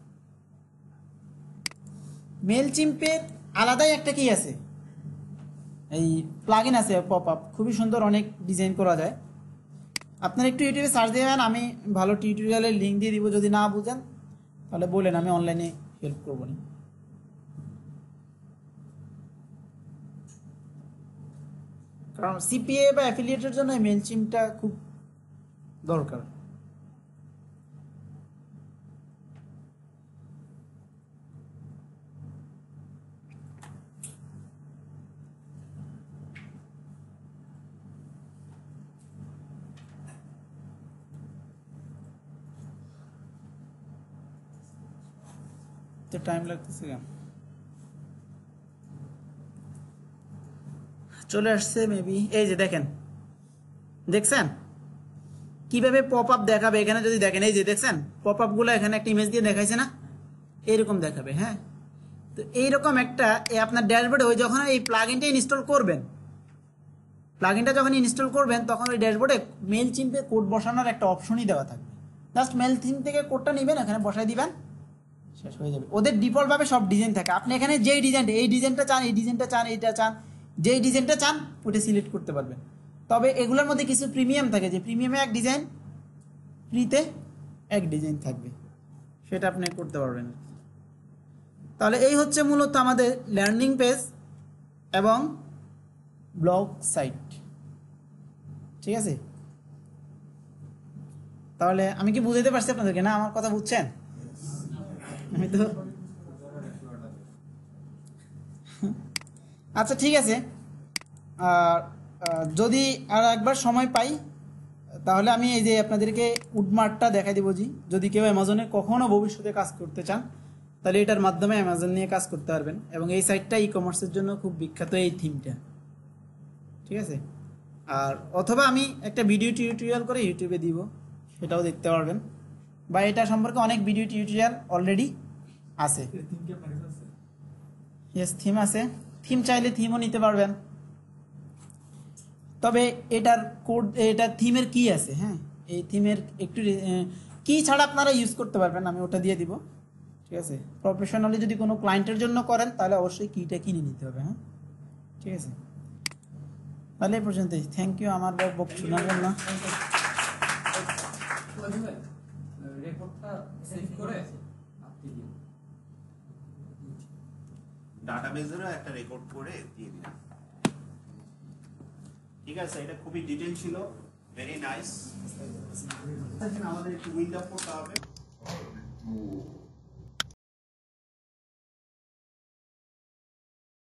মেল চিম্পের আলাদাই একটা কি আছে, এই প্লাগইন আছে পপ আপ, খুবই সুন্দর, অনেক ডিজাইন করা যায়। আপনারা একটু ইউটিউবে সার্চ দেবেন, আমি ভালো টিউটোরিয়ালের লিঙ্ক দিয়ে দিব, যদি না বুঝেন তাহলে বলেন, আমি অনলাইনে হেল্প করবো না। কারণ সিপিএ বা অ্যাফিলিয়েটের জন্য মেল চিম্পটা খুব দরকার। তো টাইম লাগতেছে কেন, চলে আসছে মেবি। এই যে দেখেন, দেখছেন কিভাবে পপ আপ দেখাবে এখানে, যদি দেখেন এই যে দেখছেন পপ আপগুলো এখানে একটা ইমেজ দিয়ে দেখাইছে না, এইরকম দেখাবে। হ্যাঁ তো এইরকম একটা আপনার ড্যাশবোর্ডে ওই যখন এই প্লাগইনটা ইনস্টল করবেন প্লাগইনটা যখন ইনস্টল করবেন তখন ওই ড্যাশবোর্ডে মেল চিম্পে কোড বসানোর একটা অপশনই দেওয়া থাকবে। জাস্ট মেল থিম থেকে কোডটা নেবেন, এখানে বসাই দিবেন, শেষ হয়ে যাবে। ওদের ডিফল্টভাবে সব ডিজাইন থাকে, আপনি এখানে যেই ডিজাইনটা, এই ডিজাইনটা চান, এই ডিজাইনটা চান, এইটা চান, যেই ডিজাইনটা চান ওটা সিলেক্ট করতে পারবেন। তবে এগুলোর মধ্যে কিছু প্রিমিয়াম থাকে, যে প্রিমিয়ামে এক ডিজাইন, ফ্রিতে এক ডিজাইন থাকবে, সেটা আপনি করতে পারবেন। তাহলে এই হচ্ছে মূলত আমাদের লার্নিং পেজ এবং ব্লগ সাইট, ঠিক আছে? তাহলে আমি কি বুঝাতে পারছি আপনাদেরকে? না আমার কথা বুঝছেন? আমি তো আচ্ছা ঠিক আছে। আর যদি আর একবার সময় পাই তাহলে আমি এই যে আপনাদেরকে উডমার্টটা দেখাই দেবো। যদি কেউ অ্যামাজনে কখনো ভবিষ্যতে কাজ করতে চান তাহলে এটার মাধ্যমে অ্যামাজন নিয়ে কাজ করতে পারবেন, এবং এই সাইটটা ই কমার্সের জন্য খুব বিখ্যাত, এই থিমটা, ঠিক আছে? আর অথবা আমি একটা ভিডিও টিউটোরিয়াল করে ইউটিউবে দিব, সেটাও দেখতে পারবেন, বা এটা সম্পর্কে অনেক ভিডিও টিউটোরিয়াল অলরেডি আছে। ইয়েস, থিম আছে, থিম চাইলে থিমও নিতে পারবেন। তবে এটার কোড, এটা থিমের কি আছে, হ্যাঁ, এই থিমের একটু কি ছাড়া আপনারা ইউজ করতে পারবেন, আমি ওটা দিয়ে দিব, ঠিক আছে? প্রফেশনালি যদি কোনো ক্লায়েন্টের জন্য করেন তাহলে অবশ্যই কিটা কিনে নিতে হবে, হ্যাঁ, ঠিক আছে? তাহলে এই পর্যন্তই, থ্যাংক ইউ আমার বক শোনার জন্য। ডাটাবেজেরও একটা রেকর্ড করে দিয়ে দিলাম, ঠিক আছে? এটা খুবই ডিটেইল ছিল, ভেরি নাইস। আমাদের একটু উইন্ড আপ করতে হবে।